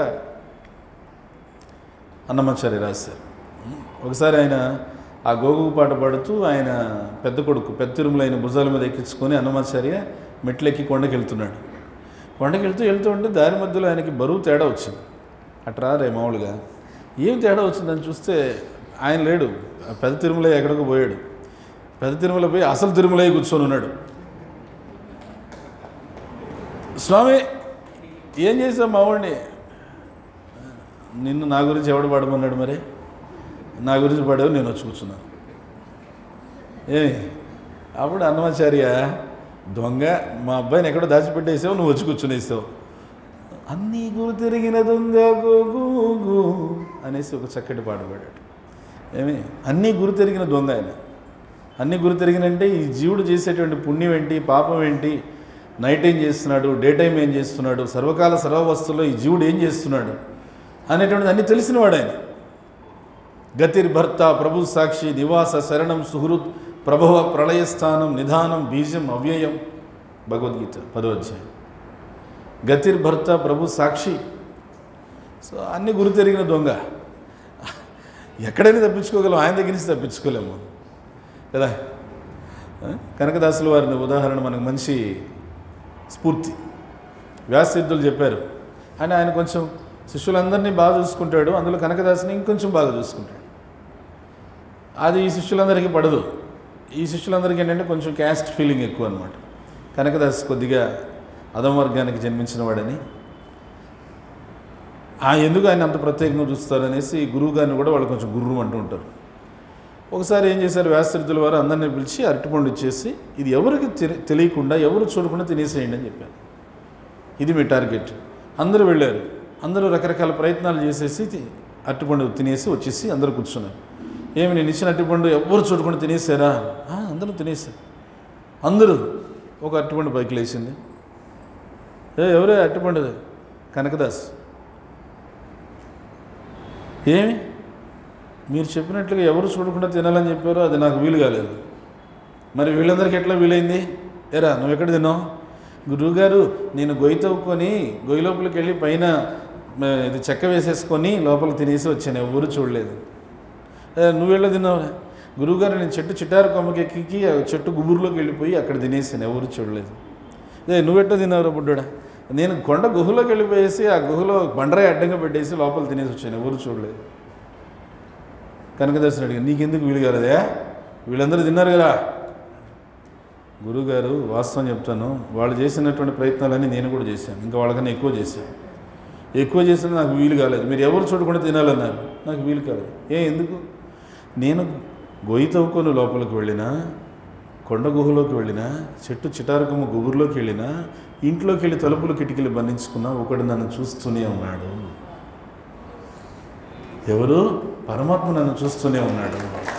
అన్నమాచార్య రాశారు. ఒకసారి ఆయన ఆ గోగుగు పాట పాడుతూ ఆయన పెద్ద కొడుకు పెద్ద తిరుమల ఆయన భుజాల మీద ఎక్కించుకొని అన్నమాచార్య మెట్లెక్కి కొండకి వెళ్తున్నాడు. కొండకి వెళ్తూ వెళ్తూ ఉంటే దారి మధ్యలో ఆయనకి బరువు తేడా వచ్చింది. అట్రా రే మామూలుగా ఏం తేడా వచ్చిందని చూస్తే ఆయన లేడు. పెద్ద తిరుమల ఎక్కడికో పోయాడు. పెద్ద తిరుమల పోయి అసలు తిరుమల కూర్చొని ఉన్నాడు. స్వామి ఏం చేసావు మావాడిని? నిన్ను నా గురించి ఎవడు పాడమన్నాడు? మరి నా గురించి పాడావు, నేను వచ్చి కూర్చున్నాను. ఏమి అప్పుడు అన్నమాచార్య దొంగ, మా అబ్బాయిని ఎక్కడో దాచిపెట్టేసావు, నువ్వు వచ్చి కూర్చునేసావు. అన్నీ గురు తిరిగిన దొంగ గోగు అనేసి ఒక చక్కటి పాట పాడాడు. ఏమి అన్నీ గురు తిరిగిన దొంగ ఆయన. అన్నీ గురు తిరిగినంటే ఈ జీవుడు చేసేటువంటి పుణ్యం ఏంటి, పాపం ఏంటి, నైట్ ఏం చేస్తున్నాడు, డే టైం ఏం చేస్తున్నాడు, సర్వకాల సర్వవస్తుల్లో ఈ జీవుడు ఏం చేస్తున్నాడు అనేటువంటిది అన్నీ తెలిసినవాడు ఆయన. గతిర్భర్త ప్రభు సాక్షి నివాస శరణం సుహృత్ ప్రభవ ప్రళయస్థానం నిధానం బీజం అవ్యయం. భగవద్గీత పదో అధ్యాయం. గతిర్భర్త ప్రభు సాక్షి. సో అన్ని గురి తిరిగిన దొంగ. ఎక్కడైనా తప్పించుకోగలం, ఆయన దగ్గర నుంచి తప్పించుకోలేము కదా. కనకదాసుల వారిని ఉదాహరణ మనకు మంచి స్ఫూర్తి. వ్యాససిద్ధులు చెప్పారు. అని ఆయన కొంచెం శిష్యులందరినీ బాగా చూసుకుంటాడు, అందులో కనకదాసుని ఇంకొంచెం బాగా చూసుకుంటాడు. అది ఈ శిష్యులందరికీ పడదు. ఈ శిష్యులందరికీ ఏంటంటే కొంచెం క్యాస్ట్ ఫీలింగ్ ఎక్కువ అనమాట. కనకదాసు కొద్దిగా అధమ వర్గానికి జన్మించిన వాడని, ఆ ఎందుకు ఆయన అంత ప్రత్యేకంగా చూస్తారనేసి గురువు గారిని కూడా వాళ్ళు కొంచెం గుర్రం అంటూ ఉంటారు. ఒకసారి ఏం చేశారు, వ్యాససిద్ధుల వారు అందరినీ పిలిచి అరటిపండు ఇచ్చేసి ఇది ఎవరికి తెలియకుండా ఎవరు చూడకుండా తినేసేయండి అని చెప్పారు. ఇది మీ టార్గెట్. అందరూ వెళ్ళారు. అందరూ రకరకాల ప్రయత్నాలు చేసేసి అరటిపండు తినేసి వచ్చేసి అందరూ కూర్చున్నారు. ఏమి నేను ఇచ్చిన అరటిపండు ఎవరు చూడకుండా తినేసారా? అందరూ తినేసారు. అందరూ ఒక అరటిపండు పైకి లేచింది. ఏ ఎవరే అరటిపండు? కనకదాస్. ఏమి మీరు చెప్పినట్లుగా ఎవరు చూడకుండా తినాలని చెప్పారో అది నాకు వీలు కాలేదు. మరి వీళ్ళందరికీ ఎట్లా వీలైంది? ఏరా నువ్వు ఎక్కడ తిన్నావు? గురువుగారు నేను గొయ్యి తవ్వుకొని గొయ్యి లోపలికి వెళ్ళి పైన ఇది చెక్క వేసేసుకొని లోపల తినేసి వచ్చాను, ఎవరు చూడలేదు. నువ్వు వెళ్ళ తిన్నావు? గురువుగారు నేను చెట్టు చిటారు కొమ్మకి ఎక్కి చెట్టు గుబురులోకి వెళ్ళిపోయి అక్కడ తినేసాను, ఎవరు చూడలేదు. ఏ నువ్వెట్ట తిన్నావురా బుడ్డోడా? నేను కొండ గుహలోకి వెళ్ళిపోయేసి ఆ గుహలో బండరాయి అడ్డంగా పెట్టేసి లోపల తినేసి వచ్చాను, ఎవరు చూడలేదు. కనకదర్శనం అడిగాను, నీకెందుకు వీలు కాలేదా? వీళ్ళందరూ తిన్నారు కదా. గురువుగారు వాస్తవం చెప్తాను, వాళ్ళు చేసినటువంటి ప్రయత్నాలన్నీ నేను కూడా చేశాను, ఇంకా వాళ్ళకన్నా ఎక్కువ చేశాను. ఎక్కువ చేసినా నాకు వీలు కాలేదు. మీరు ఎవరు చూడకుండా తినాలన్నారు, నాకు వీలు కాలేదు. ఏ ఎందుకు? నేను గొయ్యి తవ్వుకొని లోపలికి వెళ్ళినా, కొండ గుహలోకి వెళ్ళినా, చెట్టు చిటారకమ్మ గుబురులోకి వెళ్ళినా, ఇంట్లోకి వెళ్ళి తలుపులు కిటికీలు బంధించుకున్నా ఒకడు నన్ను చూస్తూనే ఉన్నాడు. ఎవరు? పరమాత్మ నన్ను చూస్తూనే ఉన్నాడు.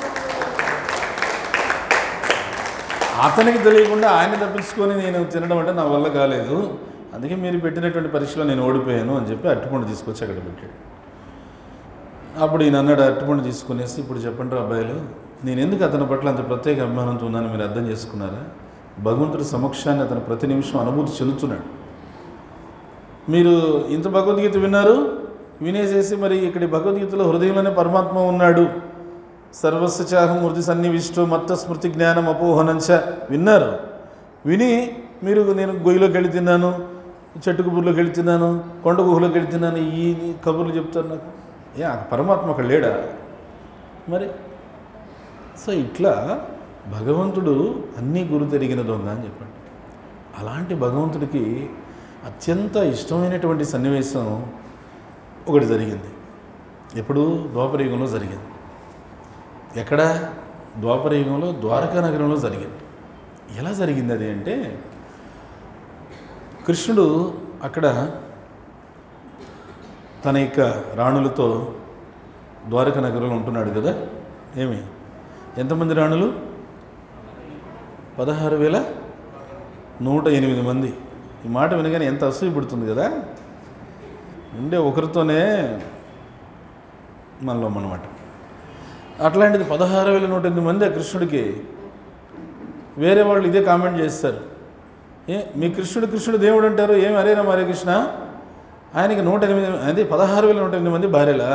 అతనికి తెలియకుండా ఆయన తప్పించుకొని నేను తినడం అంటే నా వల్ల కాలేదు. అందుకే మీరు పెట్టినటువంటి పరీక్షలో నేను ఓడిపోయాను అని చెప్పి అరటిపండు తీసుకొచ్చి అక్కడ పెట్టాడు. అప్పుడు ఈయన అన్నాడు, అరటిపండు తీసుకునేసి ఇప్పుడు చెప్పండి అబ్బాయిలు, నేను ఎందుకు అతని పట్ల అంత ప్రత్యేక అభిమానంతో ఉన్నాను మీరు అర్థం చేసుకున్నారా? భగవంతుడి సమక్షాన్ని అతను ప్రతి నిమిషం అనుభూతి చెందుతున్నాడు. మీరు ఇంత భగవద్గీత విన్నారు, వినేసేసి మరి ఇక్కడ భగవద్గీతలో హృదయంలోనే పరమాత్మ ఉన్నాడు, సర్వస్వచాహం మృతి సన్నివిష్టో మత్త స్మృతి జ్ఞానం అపోహనంచ విన్నారు. విని మీరు నేను గొయ్యిలోకి వెళ్ళి తిన్నాను, చెట్టు గుబుర్లోకి వెళ్ళి తిన్నాను, కొండ గుహలోకి వెళ్ళి తిన్నాను, ఈ కబుర్లు చెప్తారు నాకు. ఏ పరమాత్మ అక్కడ లేడా మరి? సో ఇట్లా భగవంతుడు అన్నీ గురు తిరిగిన దొంగ అని చెప్పండి. అలాంటి భగవంతుడికి అత్యంత ఇష్టమైనటువంటి సన్నివేశం ఒకటి జరిగింది. ఎప్పుడు? ద్వాపరయుగంలో జరిగింది. ఎక్కడ? ద్వాపరయుగంలో ద్వారకా నగరంలో జరిగింది. ఎలా జరిగింది అది అంటే, కృష్ణుడు అక్కడ తన యొక్క రాణులతో ద్వారకా నగరంలో ఉంటున్నాడు కదా. ఏమి ఎంతమంది రాణులు? పదహారు వేల నూట ఎనిమిది మంది. ఈ మాట వినగానే ఎంత అసూయ పుడుతుంది కదా. ఉండే ఒకరితోనే మనలో అన్నమాట. అట్లాంటిది పదహారు వేల నూట ఎనిమిది మంది ఆ కృష్ణుడికి వేరే వాళ్ళు ఇదే కామెంట్ చేస్తారు, ఏ మీ కృష్ణుడు కృష్ణుడు దేవుడు అంటారు, ఏం హరే రామ హరే కృష్ణ, ఆయనకి నూట ఎనిమిది అదే పదహారు వేల నూట ఎనిమిది మంది భార్యలా?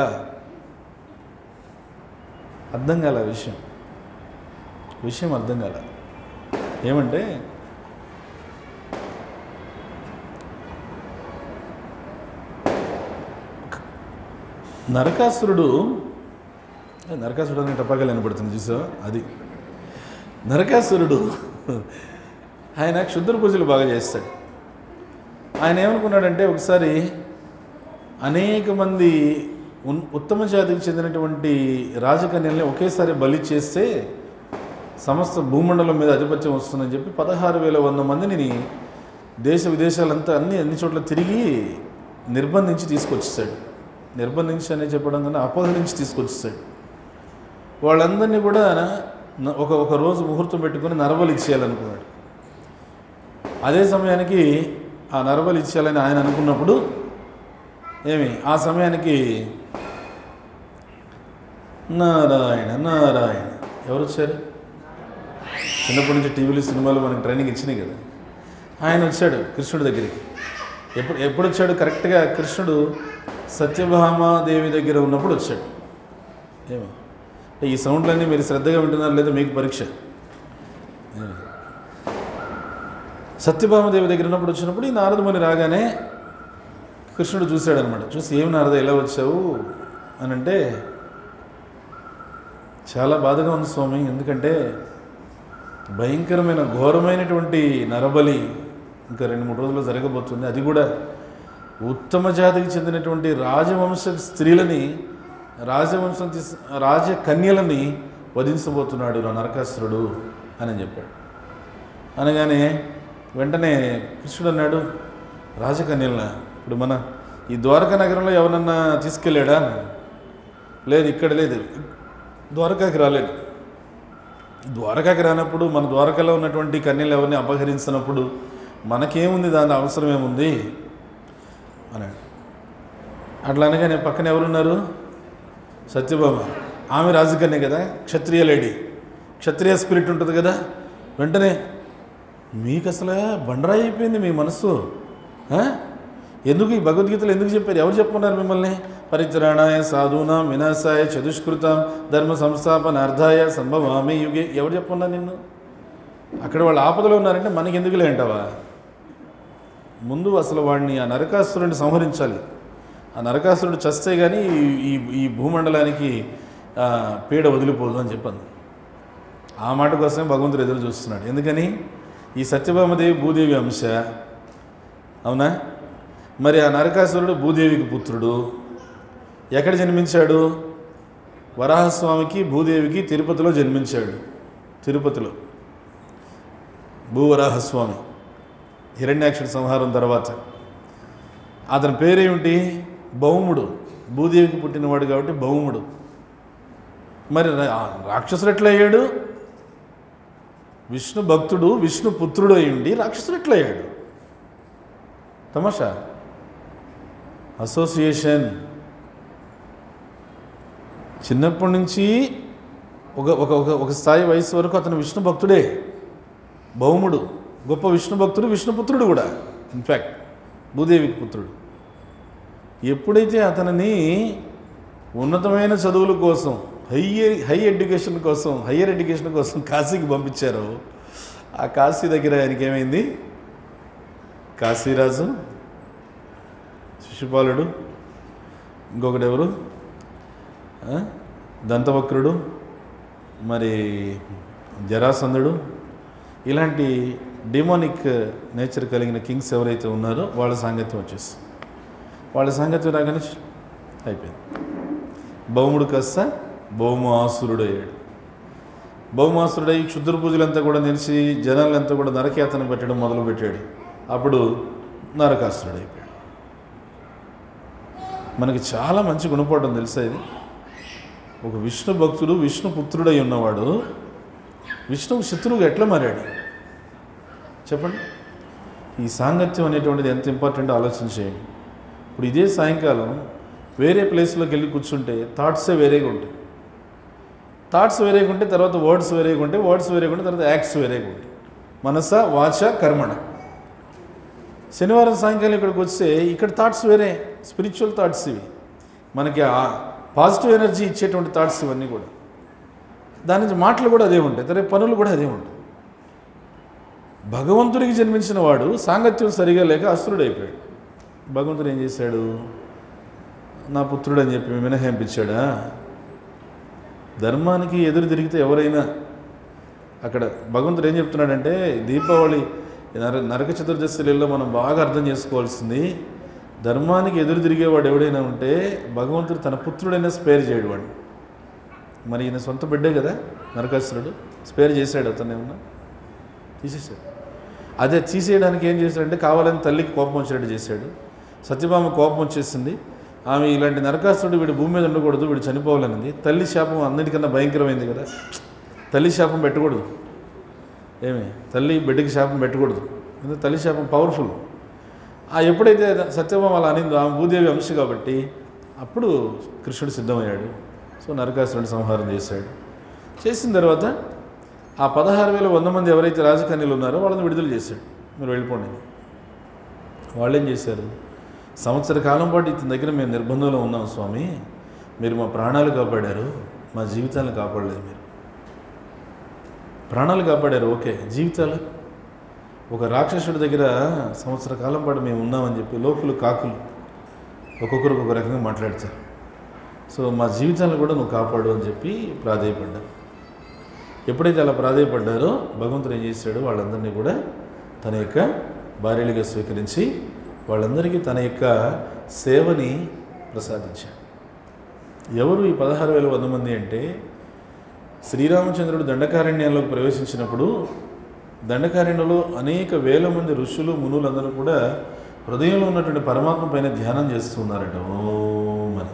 అర్థం కాల విషయం విషయం అర్థం కాల. ఏమంటే నరకాసురుడు నరకాసురుడు అనే టపాకాయలు వినపడుతుంది చూసా, అది నరకాసురుడు ఆయన క్షుద్ర పూజలు బాగా చేస్తాడు. ఆయన ఏమనుకున్నాడంటే ఒకసారి అనేక మంది ఉత్తమ జాతికి చెందినటువంటి రాజకన్యల్ని ఒకేసారి బలి చేస్తే సమస్త భూమండలం మీద ఆధిపత్యం వస్తుందని చెప్పి పదహారు వేల వంద మందిని దేశ విదేశాలంతా అన్ని అన్ని చోట్ల తిరిగి నిర్బంధించి తీసుకొచ్చేసాడు. నిర్బంధించి అనే చెప్పడం కన్నా అపహరించి తీసుకొచ్చేసాడు. వాళ్ళందరినీ కూడా ఒక ఒక రోజు ముహూర్తం పెట్టుకొని నరబలి ఇచ్చేయాలనుకున్నాడు. అదే సమయానికి ఆ నరబలి ఇచ్చేయాలని ఆయన అనుకున్నప్పుడు ఏమి ఆ సమయానికి నారాయణ నారాయణ ఎవరు వచ్చారు? చిన్నప్పటి నుంచి టీవీలు సినిమాలు మనకి ట్రైనింగ్ ఇచ్చినాయి కదా. ఆయన వచ్చాడు కృష్ణుడి దగ్గరికి. ఎప్పుడు ఎప్పుడు వచ్చాడు? కరెక్ట్గా కృష్ణుడు సత్యభామాదేవి దగ్గర ఉన్నప్పుడు వచ్చాడు. ఏమో ఈ సౌండ్లన్నీ మీరు శ్రద్ధగా వింటున్నారు లేదా మీకు పరీక్ష. సత్యభామాదేవి దగ్గర ఉన్నప్పుడు వచ్చినప్పుడు ఈ నారదముని రాగానే కృష్ణుడు చూశాడనమాట. చూసి ఏమి నారద ఎలా వచ్చావు అని అంటే, చాలా బాధగా ఉంది స్వామి, ఎందుకంటే భయంకరమైన ఘోరమైనటువంటి నరబలి ఇంకా రెండు మూడు రోజుల్లో జరగబోతుంది. అది కూడా ఉత్తమ జాతికి చెందినటువంటి రాజవంశ స్త్రీలని రాజవంశం తీసు రాజకన్యలని వధించబోతున్నాడు నా నరకాసురుడు అని చెప్పాడు. అనగానే వెంటనే కృష్ణుడు అన్నాడు, రాజకన్యలన ఇప్పుడు మన ఈ ద్వారకా నగరంలో ఎవరన్నా తీసుకెళ్ళాడా? లేదు, ఇక్కడ లేదు, ద్వారకాకి రాలేదు. ద్వారకాకి రానప్పుడు మన ద్వారకలో ఉన్నటువంటి కన్యలు ఎవరిని అపహరించినప్పుడు మనకేముంది, దాని అవసరం ఏముంది అన్నాడు. అట్లా అనగానే పక్కన ఎవరున్నారు? సత్యభామ. ఆమె రాజకన్య కదా, క్షత్రియ లేడీ, క్షత్రియ స్పిరిట్ ఉంటుంది కదా. వెంటనే మీకు అసలు బండరాయి అయిపోయింది మీ మనస్సు. ఎందుకు ఈ భగవద్గీతలు ఎందుకు చెప్పారు? ఎవరు చెప్పుకున్నారు మిమ్మల్ని? పరిత్రాణాయ సాధూనాం వినాశాయ చతుష్కృతాం ధర్మ సంస్థాపనార్థాయ సంభవామి యుగే. ఎవరు చెప్పుకున్నారు నిన్ను? అక్కడ వాళ్ళు ఆపదలో ఉన్నారంటే మనకి ఎందుకులే అంటావా? ముందు అసలు వాడిని ఆ నరకాసురుడిని సంహరించాలి. ఆ నరకాసురుడు చస్తే కానీ ఈ ఈ భూమండలానికి పీడ వదిలిపోదు అని చెప్పాను. ఆ మాట కోసమే భగవంతుడు ఎదురు చూస్తున్నాడు. ఎందుకని? ఈ సత్యభామదేవి భూదేవి అంశ, అవునా? మరి ఆ నరకాసురుడు భూదేవికి పుత్రుడు. ఎక్కడ జన్మించాడు? వరాహస్వామికి భూదేవికి తిరుపతిలో జన్మించాడు. తిరుపతిలో భూవరాహస్వామి హిరణ్యాక్షుడి సంహారం తర్వాత. అతని పేరేమిటి? భౌముడు. భూదేవికి పుట్టినవాడు కాబట్టి భౌముడు. మరి రాక్షసుడు ఎట్లా అయ్యాడు? విష్ణు భక్తుడు విష్ణు పుత్రుడు అయ్యుండి రాక్షసుడు ఎట్లా అయ్యాడు? తమాషా అసోసియేషన్. చిన్నప్పటి నుంచి ఒక ఒక ఒక స్థాయి వయసు వరకు అతను విష్ణు భక్తుడే, భౌముడు, గొప్ప విష్ణు భక్తుడు, విష్ణుపుత్రుడు కూడా. ఇన్ఫ్యాక్ట్ భూదేవికి పుత్రుడు. ఎప్పుడైతే అతనిని ఉన్నతమైన చదువుల కోసం, హై హై ఎడ్యుకేషన్ కోసం హయ్యర్ ఎడ్యుకేషన్ కోసం కాశీకి పంపించారో, ఆ కాశీ దగ్గర ఆయనకి ఏమైంది? కాశీరాజు, శిశుపాలుడు, ఇంకొకటి ఎవరు, దంతవక్రుడు, మరి జరాసంధుడు, ఇలాంటి డిమోనిక్ నేచర్ కలిగిన కింగ్స్ ఎవరైతే ఉన్నారో వాళ్ళ సాంగత్యం వచ్చేసి వాళ్ళ సాంగత్యం రాగానే అయిపోయింది. భౌముడు కాస్త భౌమాసురుడు అయ్యాడు. భౌమాసురుడై క్షుద్ర పూజలంతా కూడా నిలిచి జనాలంతా కూడా నరకయాతన పెట్టడం మొదలుపెట్టాడు. అప్పుడు నరకాసురుడు అయిపోయాడు. మనకి చాలా మంచి గుణపాఠం తెలుసా ఇది? ఒక విష్ణు భక్తుడు విష్ణు పుత్రుడై ఉన్నవాడు విష్ణువు శత్రువుగా ఎట్లా మారాడు చెప్పండి. ఈ సాంగత్యం అనేటువంటిది ఎంత ఇంపార్టెంట్ ఆలోచన చేయండి. ఇప్పుడు ఇదే సాయంకాలం వేరే ప్లేస్లోకి వెళ్ళి కూర్చుంటే థాట్సే వేరేగా ఉంటాయి. థాట్స్ వేరేగా ఉంటే తర్వాత వర్డ్స్ వేరేగా ఉంటే వర్డ్స్ వేరేగా ఉంటే తర్వాత యాక్ట్స్ వేరేగా ఉంటాయి. మనస వాచ కర్మణ. శనివారం సాయంకాలం ఇక్కడికి వస్తే ఇక్కడ థాట్స్ వేరే, స్పిరిచువల్ థాట్స్ ఇవి, మనకి పాజిటివ్ ఎనర్జీ ఇచ్చేటువంటి థాట్స్ ఇవన్నీ కూడా. దాని నుంచి మాటలు కూడా అదే ఉంటాయి, తర్వాత పనులు కూడా అదే ఉంటాయి. భగవంతుడికి జన్మించిన వాడు సాంగత్యం సరిగా లేక అసురుడైపోయాడు. భగవంతుడు ఏం చేశాడు? నా పుత్రుడు అని చెప్పి మినహాయింపించాడా? ధర్మానికి ఎదురు తిరిగితే ఎవరైనా అక్కడ భగవంతుడు ఏం చెప్తున్నాడంటే, దీపావళి నర నరక చతుర్దశిలో మనం బాగా అర్థం చేసుకోవాల్సింది, ధర్మానికి ఎదురు తిరిగేవాడు ఎవడైనా ఉంటే భగవంతుడు తన పుత్రుడైనా స్పేర్ చేయడు వాడు. మరి ఈయన సొంత బిడ్డే కదా నరకాసురుడు, స్పేర్ చేశాడు అతను ఏమన్నా? తీసేశాడు. అదే తీసేయడానికి ఏం చేశాడంటే కావాలని తల్లికి కోపం వచ్చేటట్టు చేశాడు. సత్యభామ కోపం వచ్చేసింది, ఆమె ఇలాంటి నరకాసురుడు వీడి భూమి మీద ఉండకూడదు, వీడు చనిపోవాలనింది. తల్లి శాపం అన్నిటికన్నా భయంకరమైంది కదా, తల్లి శాపం పెట్టకూడదు. ఏమి తల్లి బిడ్డకి శాపం పెట్టకూడదు, ఎందుకంటే తల్లి శాపం పవర్ఫుల్. ఆ ఎప్పుడైతే సత్యభామ అలా అనిందో, ఆమె భూదేవి అంశ కాబట్టి అప్పుడు కృష్ణుడు సిద్ధమయ్యాడు. సో నరకాసురుడు సంహారం చేశాడు. చేసిన తర్వాత ఆ పదహారు వేల వంద మంది ఎవరైతే రాజకన్యలు ఉన్నారో వాళ్ళని విడుదల చేశాడు. మీరు వెళ్ళిపోండి. వాళ్ళేం చేశారు? సంవత్సర కాలం పాటు ఇతని దగ్గర మేము నిర్బంధంలో ఉన్నాం స్వామి, మీరు మా ప్రాణాలు కాపాడారు, మా జీవితాలను కాపాడలేదు. మీరు ప్రాణాలు కాపాడారు ఓకే, జీవితాలు ఒక రాక్షసుడి దగ్గర సంవత్సర కాలం పాటు మేము ఉన్నామని చెప్పి లోకులు కాకులు ఒక్కొక్కరు ఒక్కొక్క రకంగా మాట్లాడతారు. సో మా జీవితాలను కూడా నువ్వు కాపాడు అని చెప్పి ప్రాధేయపడ్డారు. ఎప్పుడైతే అలా ప్రాధేయపడ్డారో భగవంతుడు ఏం చేశాడు? వాళ్ళందరినీ కూడా తన యొక్క భార్యలుగా స్వీకరించి వాళ్ళందరికీ తన యొక్క సేవని ప్రసాదించాడు. ఎవరు ఈ పదహారు వేల వంద మంది అంటే, శ్రీరామచంద్రుడు దండకారణ్యంలోకి ప్రవేశించినప్పుడు దండకారణ్యంలో అనేక వేల మంది ఋషులు మునులందరూ కూడా హృదయంలో ఉన్నటువంటి పరమాత్మ పైన ధ్యానం చేస్తున్నారట ఓం అని.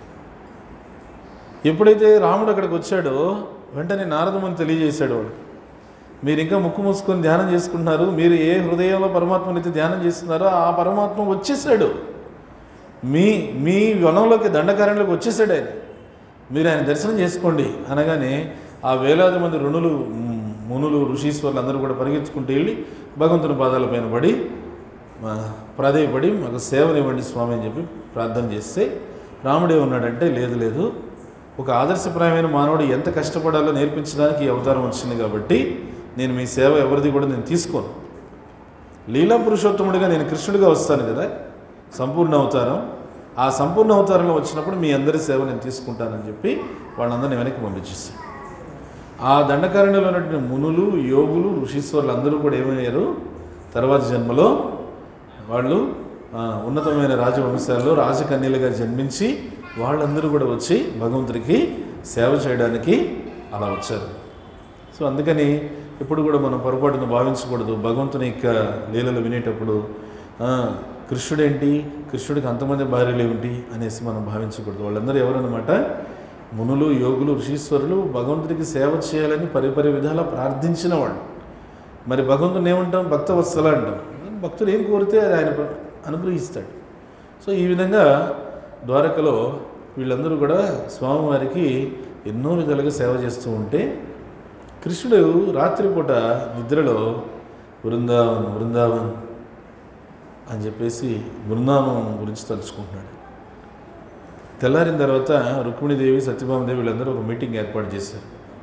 ఎప్పుడైతే రాముడు అక్కడికి వచ్చాడో వెంటనే నారదముని తెలియజేశాడు, వాడు మీరు ఇంకా ముక్కు మూసుకొని ధ్యానం చేసుకుంటున్నారు, మీరు ఏ హృదయంలో పరమాత్మనైతే ధ్యానం చేస్తున్నారో ఆ పరమాత్మ వచ్చేసాడు, మీ మీ వనంలోకి దండకారణ్యంలోకి వచ్చేసాడు ఆయన, మీరు ఆయన దర్శనం చేసుకోండి అనగానే ఆ వేలాది మంది రుణులు మునులు ఋషీశ్వరులు అందరూ కూడా పరిగెత్తుకుంటూ వెళ్ళి భగవంతుని పాదాలపైన పడి ప్రాధేయపడి మాకు సేవనివ్వండి స్వామి అని చెప్పి ప్రార్థన చేస్తే రాముడే ఉన్నాడంటే, లేదు లేదు ఒక ఆదర్శప్రాయమైన మానవుడు ఎంత కష్టపడాలో నేర్పించడానికి ఈ అవతారం వచ్చింది కాబట్టి నేను మీ సేవ ఎవరిది కూడా నేను తీసుకోను. లీలా పురుషోత్తముడిగా నేను కృష్ణుడిగా వస్తాను కదా సంపూర్ణ అవతారం, ఆ సంపూర్ణ అవతారంలో వచ్చినప్పుడు మీ అందరి సేవ నేను తీసుకుంటానని చెప్పి వాళ్ళందరినీ వెనక్కి పంపించేస్తాను. ఆ దండకారణ్యంలో ఉన్నటువంటి మునులు యోగులు ఋషీశ్వరులు అందరూ కూడా ఏమయ్యారు? తర్వాత జన్మలో వాళ్ళు ఉన్నతమైన రాజవంశాల్లో రాజకన్యలుగా జన్మించి వాళ్ళందరూ కూడా వచ్చి భగవంతుడికి సేవ చేయడానికి అలా వచ్చారు. సో అందుకని ఎప్పుడు కూడా మనం పొరపాటును భావించకూడదు. భగవంతుని యొక్క లీలలు వినేటప్పుడు కృష్ణుడేంటి, కృష్ణుడికి అంతమంది భార్యలు ఏమిటి అనేసి మనం భావించకూడదు. వాళ్ళందరూ ఎవరన్నమాట? మునులు యోగులు ఋషీశ్వరులు భగవంతుడికి సేవ చేయాలని పరిపరి విధాలా ప్రార్థించిన వాళ్ళు. మరి భగవంతుని ఏమంటాం? భక్త వత్సల అంటాం. భక్తుడు ఏం కోరితే అది ఆయన అనుగ్రహిస్తాడు. సో ఈ విధంగా ద్వారకలో వీళ్ళందరూ కూడా స్వామివారికి ఎన్నో విధాలుగా సేవ చేస్తూ ఉంటే కృష్ణుడు రాత్రిపూట నిద్రలో బృందావన్ బృందావన్ అని చెప్పేసి బృందావనం గురించి తలుచుకుంటున్నాడు. తెల్లారిన తర్వాత రుక్మిణీదేవి సత్యభామదేవి వీళ్ళందరూ ఒక మీటింగ్ ఏర్పాటు చేశారు.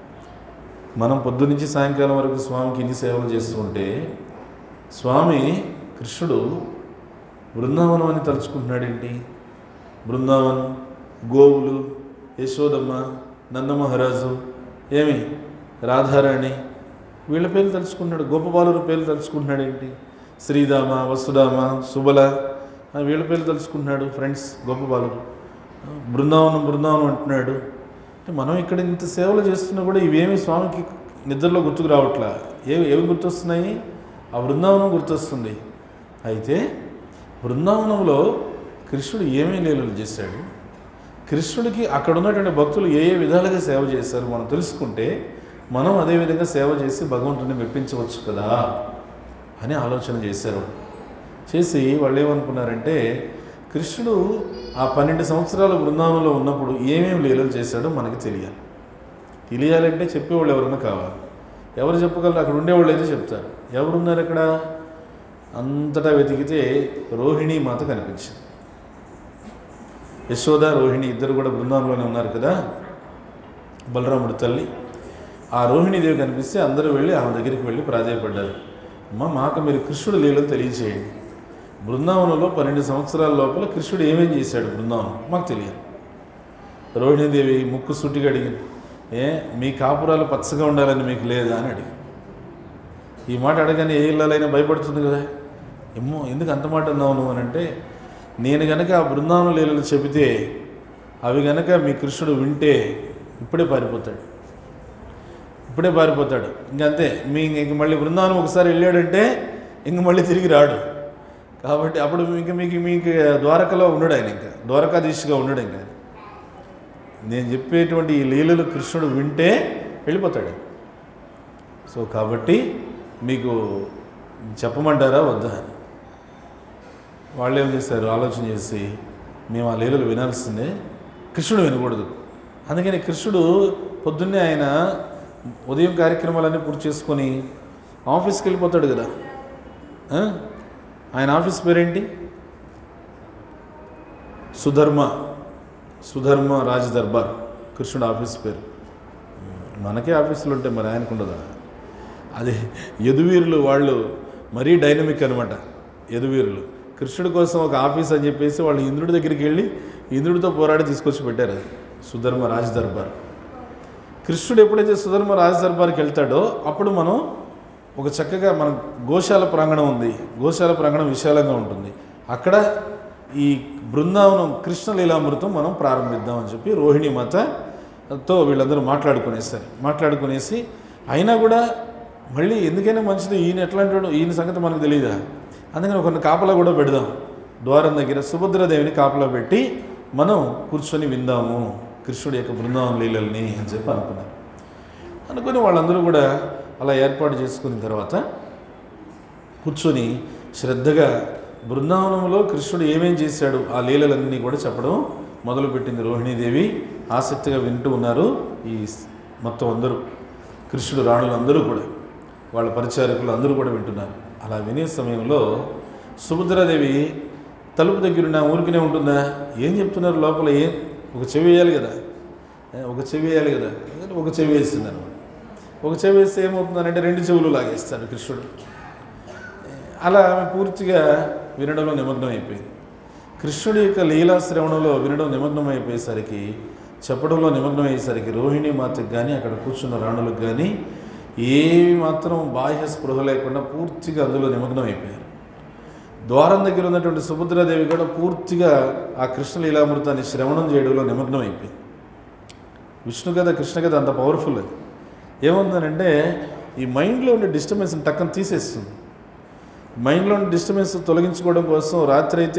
మనం పొద్దున్నుంచి సాయంకాలం వరకు స్వామికి ఇన్ని సేవలు చేస్తూ ఉంటే స్వామి కృష్ణుడు బృందావనం అని తలుచుకుంటున్నాడేంటి? బృందావన్, గోవులు, యశోదమ్మ, నందమహారాజు, ఏమి రాధారాణి వీళ్ళ పేర్లు తలుచుకుంటున్నాడు, గోపబాలుల పేర్లు తలుచుకుంటున్నాడు ఏంటి? శ్రీదామ, వసుదామ, సుబల వీళ్ళ పేర్లు తలుచుకుంటున్నాడు. ఫ్రెండ్స్ గోపబాలులు బృందావనం బృందావనం అంటున్నాడు. అంటే మనం ఇక్కడ ఇంత సేవలు చేస్తున్నా కూడా ఇవేమి స్వామికి నిద్రలో గుర్తుకు రావట్లా. ఏవి ఏవి గుర్తొస్తున్నాయి? ఆ బృందావనం గుర్తొస్తుంది. అయితే బృందావనంలో కృష్ణుడు ఏమేమి లీలలు చేశాడు, కృష్ణుడికి అక్కడ ఉన్నటువంటి భక్తులు ఏ ఏ విధాలుగా సేవ చేశారు మనం తెలుసుకుంటే మనం అదేవిధంగా సేవ చేసి భగవంతుడిని మెప్పించవచ్చు కదా అని ఆలోచన చేశారు. చేసి వాళ్ళు ఏమనుకున్నారంటే కృష్ణుడు ఆ పన్నెండు సంవత్సరాల బృందావనంలో ఉన్నప్పుడు ఏమేమి లీలలు చేశాడో మనకి తెలియాలి. తెలియాలంటే చెప్పేవాళ్ళు ఎవరన్నా కావాలి. ఎవరు చెప్పగలరు? అక్కడ ఉండేవాళ్ళు అయితే చెప్తారు. ఎవరున్నారు అక్కడ? అంతటా వెతికితే రోహిణీ మాత కనిపించింది. యశోద, రోహిణి ఇద్దరు కూడా బృందావనంలోనే ఉన్నారు కదా, బలరాముడు తల్లి. ఆ రోహిణీదేవి కనిపిస్తే అందరూ వెళ్ళి ఆమె దగ్గరికి వెళ్ళి ప్రాధేయపడ్డారు. అమ్మ, మాకు మీరు కృష్ణుడు లీలలు తెలియచేయండి. బృందావనంలో పన్నెండు సంవత్సరాల లోపల కృష్ణుడు ఏమేం చేశాడు బృందావనం మాకు తెలియదు. రోహిణీదేవి ముక్కు సుట్టిగా అడిగింది, ఏ మీ కాపురాలు పచ్చగా ఉండాలని మీకు లేదా అని అడిగి. ఈ మాట అడగానే ఏ ఇళ్ళైనా భయపడుతుంది కదా, ఏమో ఎందుకు అంత మాట అన్నావు నువ్వు అని అంటే, నేను గనక ఆ బృందావన లీలలు చెబితే అవి గనక మీ కృష్ణుడు వింటే ఇప్పుడే పారిపోతాడు, ఇప్పుడే పారిపోతాడు ఇంకంతే. మీ ఇంక మళ్ళీ బృందావనం ఒకసారి వెళ్ళాడంటే ఇంక మళ్ళీ తిరిగి రాడు. కాబట్టి అప్పుడు ఇంక మీకు మీకు ద్వారకలో ఉండడు ఆయన, ఇంకా ద్వారకాధీశుగా ఉండడు. ఇంకా నేను చెప్పేటువంటి ఈ లీలలు కృష్ణుడు వింటే వెళ్ళిపోతాడు. సో కాబట్టి మీకు చెప్పమంటారా వద్దా అని వాళ్ళు ఏం చేశారు, ఆలోచన చేసి మేము ఆ లీలలు వినాల్సిందే, కృష్ణుడు వినకూడదు. అందుకని కృష్ణుడు పొద్దున్నే ఆయన ఉదయం కార్యక్రమాలన్నీ పూర్తి చేసుకొని ఆఫీస్కి వెళ్ళిపోతాడు కదా. ఆయన ఆఫీస్ పేరేంటి? సుధర్మ సుధర్మ రాజ్ దర్బార్ కృష్ణుడు ఆఫీస్ పేరు. మనకే ఆఫీసులు ఉంటాయి, మరి ఆయనకు ఉండదా? అది యదువీరులు వాళ్ళు మరీ డైనమిక్ అనమాట. యదువీరులు కృష్ణుడి కోసం ఒక ఆఫీస్ అని చెప్పేసి వాళ్ళు ఇంద్రుడి దగ్గరికి వెళ్ళి ఇంద్రుడితో పోరాడి తీసుకొచ్చి పెట్టారు. అది సుధర్మ రాజ్ దర్బార్. కృష్ణుడు ఎప్పుడైతే సుధర్మ రాజ్ దర్బార్కి వెళ్తాడో అప్పుడు మనం ఒక చక్కగా మన గోశాల ప్రాంగణం ఉంది, గోశాల ప్రాంగణం విశాలంగా ఉంటుంది. అక్కడ ఈ బృందావనం కృష్ణ లీలామృతం మనం ప్రారంభిద్దాం అని చెప్పి రోహిణీ మాతతో వీళ్ళందరూ మాట్లాడుకునేసారు. మాట్లాడుకునేసి అయినా కూడా మళ్ళీ ఎందుకైనా మంచిది, ఈయన ఎట్లాంటి ఈయన సంగతి మనకు తెలియదా, అందుకని కొన్ని కాపలా కూడా పెడదాం. ద్వారం దగ్గర సుభద్రాదేవిని కాపలా పెట్టి మనం కూర్చొని విందాము కృష్ణుడి యొక్క బృందావన లీలల్ని అని చెప్పి అనుకున్నారు. అనుకుని వాళ్ళందరూ కూడా అలా ఏర్పాటు చేసుకున్న తర్వాత కూర్చొని శ్రద్ధగా బృందావనంలో కృష్ణుడు ఏమేం చేశాడు ఆ లీలలన్నీ కూడా చెప్పడం మొదలుపెట్టింది రోహిణీదేవి. ఆసక్తిగా వింటూ ఉన్నారు ఈ మొత్తం అందరూ, కృష్ణుడు రాణులు అందరూ కూడా, వాళ్ళ పరిచారకులు అందరూ కూడా వింటున్నారు. అలా వినే సమయంలో సుభద్రాదేవి తలుపు దగ్గర ఊరికినే ఉంటుందా, ఏం చెప్తున్నారు లోపల, ఏం ఒక చెవి వేయాలి కదా, ఒక చెవి వేయాలి కదా, ఒక చెవి వేసింది అనమాట. ఒక చెవి వేస్తే ఏమవుతుందనంటే రెండు చెవులు లాగేస్తాడు కృష్ణుడు. అలా ఆమె పూర్తిగా వినడంలో నిమగ్నం అయిపోయింది. కృష్ణుడి యొక్క లీలా శ్రవణంలో వినడం నిమగ్నం అయిపోయేసరికి, చెప్పడంలో నిమగ్నం అయ్యేసరికి రోహిణీ మాతకు కానీ అక్కడ కూర్చున్న రాణులకు కానీ ఏమి మాత్రం బాహ్య స్పృహ లేకుండా పూర్తిగా అందులో నిమగ్నం అయిపోయారు. ద్వారం దగ్గర ఉన్నటువంటి సుభద్రాదేవి కూడా పూర్తిగా ఆ కృష్ణ లీలామృతాన్ని శ్రవణం చేయడంలో నిమగ్నం అయిపోయింది. విష్ణు కథ కృష్ణ కథ అంత పవర్ఫుల్. అది ఏమవుతుందంటే ఈ మైండ్లో ఉండే డిస్టర్బెన్స్ని టక్కన తీసేస్తుంది. మైండ్లో ఉండే డిస్టర్బెన్స్ తొలగించుకోవడం కోసం రాత్రి అయితే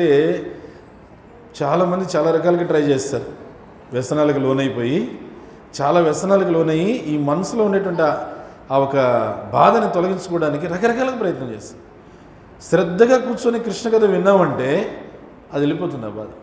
చాలామంది చాలా రకాలుగా ట్రై చేస్తారు. వ్యసనాలకు లోనైపోయి చాలా వ్యసనాలకు లోనయ్యి ఈ మనసులో ఉండేటువంటి ఆ ఒక బాధని తొలగించుకోవడానికి రకరకాలుగా ప్రయత్నం చేస్తారు. శ్రద్ధగా కూర్చొని కృష్ణ కథ విన్నామంటే అది వెళ్ళిపోతుంది ఆ బాధ.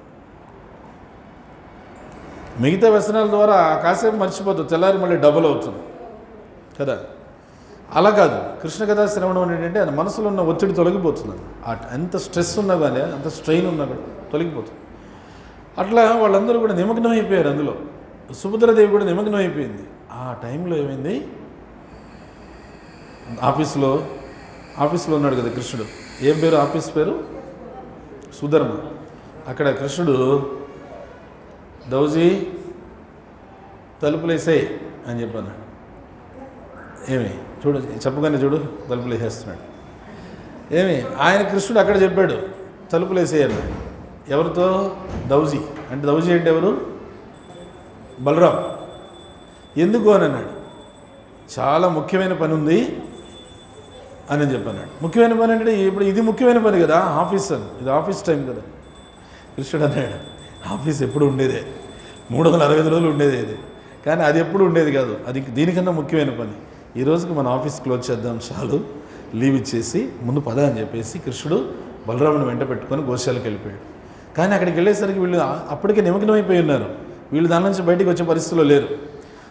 మిగతా వ్యసనాల ద్వారా కాసేపు మర్చిపోతుంది, తెల్లారి మళ్ళీ డబుల్ అవుతుంది కదా. అలా కాదు, కృష్ణ కథా శ్రవణం ఏంటంటే అది మనసులో ఉన్న ఒత్తిడి తొలగిపోతుంది. ఎంత స్ట్రెస్ ఉన్నా కానీ, అంత స్ట్రెయిన్ ఉన్నా కానీ తొలగిపోతుంది. అట్లా వాళ్ళందరూ కూడా నిమగ్నం అయిపోయారు అందులో. సుభద్రాదేవి కూడా నిమగ్నం అయిపోయింది. ఆ టైంలో ఏమైంది, ఆఫీసులో ఆఫీస్లో ఉన్నాడు కదా కృష్ణుడు. ఏం పేరు ఆఫీస్ పేరు? సుధర్మ. అక్కడ కృష్ణుడు దౌజీ తలుపులేసాయి అని చెప్పన్నాడు. ఏమి చూడు, చెప్పగానే చూడు తలుపులు వేసేస్తున్నాడు. ఏమి ఆయన కృష్ణుడు అక్కడ చెప్పాడు తలుపులు వేసేయాలి. ఎవరితో? దౌజీ. అంటే దౌజీ అంటే ఎవరు? బలరాం. ఎందుకు అని అన్నాడు. చాలా ముఖ్యమైన పని ఉంది అని చెప్పన్నాడు. ముఖ్యమైన పని అంటే ఇప్పుడు ఇది ముఖ్యమైన పని కదా, ఆఫీస్ అని, ఇది ఆఫీస్ టైం కదా. కృష్ణుడు అన్నాడు, ఆఫీస్ ఎప్పుడు ఉండేదే, మూడు వందల అరవై ఐదు రోజులు ఉండేది ఇది, కానీ అది ఎప్పుడు ఉండేది కాదు, అది దీనికన్నా ముఖ్యమైన పని. ఈ రోజుకి మన ఆఫీస్ క్లోజ్ చేద్దాం, చాలు, లీవ్ ఇచ్చేసి ముందు పద అని చెప్పేసి కృష్ణుడు బలరాముని వెంట పెట్టుకొని గోశాలకు వెళ్ళిపోయాడు. కానీ అక్కడికి వెళ్ళేసరికి వీళ్ళు అప్పటికే నిమగ్నం అయిపోయి ఉన్నారు. వీళ్ళు దాని నుంచి బయటికి వచ్చే పరిస్థితిలో లేరు.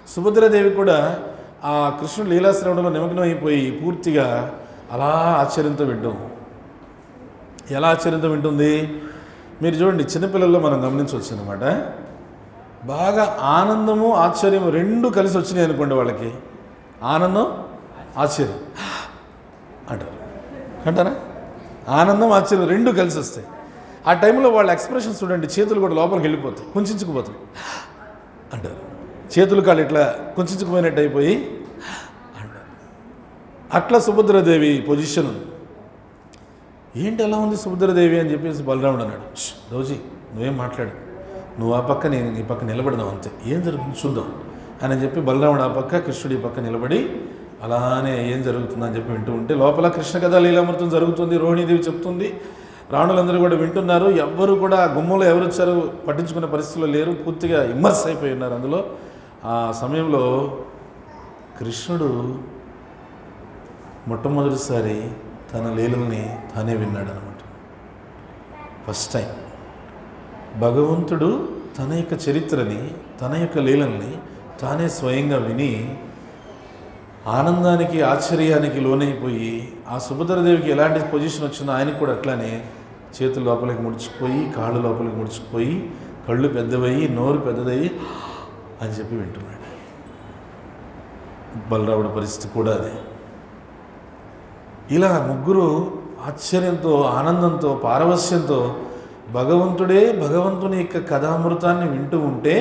సుభద్రాదేవి కూడా ఆ కృష్ణుడు లీలాశ్రవణంలో నిమగ్నం అయిపోయి పూర్తిగా అలా ఆశ్చర్యంతో వింటాం. ఎలా ఆశ్చర్యంతో వింటుంది? మీరు చూడండి, చిన్నపిల్లల్లో మనం గమనించవచ్చు అనమాట. బాగా ఆనందము ఆశ్చర్యము రెండు కలిసి వచ్చినాయి అనుకోండి, వాళ్ళకి ఆనందం ఆశ్చర్యం అంటారు అంటారా? ఆనందం ఆశ్చర్యం రెండు కలిసి వస్తాయి. ఆ టైంలో వాళ్ళ ఎక్స్ప్రెషన్ చూడండి, చేతులు కూడా లోపలికి వెళ్ళిపోతాయి, కుంచుకుపోతాయి అంటారు. చేతులు కాళ్ళు ఇట్లా కుంచుకుపోయినట్టు అయిపోయి అంటారు. అట్లా సుభద్రాదేవి పొజిషన్ ఉంది. ఏంటి ఎలా ఉంది సుభద్రాదేవి అని చెప్పేసి బలరాముడు అన్నాడు, రోజీ నువ్వేం మాట్లాడు, నువ్వు ఆ పక్క నేను ఈ పక్క నిలబడదాం, అంతే, ఏం జరుగుతుంది చూద్దాం అని చెప్పి బలరాముడు ఆ పక్క, కృష్ణుడు ఈ పక్క నిలబడి అలానే ఏం జరుగుతుందని చెప్పి వింటూ ఉంటే లోపల కృష్ణ కథ లీలామృతం జరుగుతుంది. రోహిణీదేవి చెప్తుంది, రాణులందరూ కూడా వింటున్నారు. ఎవ్వరు కూడా గుమ్మలో ఎవరు వచ్చారు పట్టించుకునే పరిస్థితుల్లో లేరు, పూర్తిగా ఇమ్మర్స్ అయిపోయి ఉన్నారు అందులో. ఆ సమయంలో కృష్ణుడు మొట్టమొదటిసారి తన లీలల్ని తానే విన్నాడు అనమాట. ఫస్ట్ టైం భగవంతుడు తన యొక్క చరిత్రని, తన యొక్క లీలల్ని తానే స్వయంగా విని ఆనందానికి ఆశ్చర్యానికి లోనైపోయి, ఆ సుభద్రాదేవికి ఎలాంటి పొజిషన్ వచ్చిందో ఆయనకు కూడా అట్లానే చేతులు లోపలికి ముడుచుకుపోయి, కాళ్ళు లోపలికి ముడుచుకుపోయి, కళ్ళు పెద్దవయ్యి, నోరు పెద్దదయ్యి అని చెప్పి వింటున్నాడు. బలరాముడి పరిస్థితి కూడా అదే. ఇలా ముగ్గురు ఆశ్చర్యంతో, ఆనందంతో, పారవస్యంతో భగవంతుడే భగవంతుని యొక్క కథామృతాన్ని వింటూ ఉంటే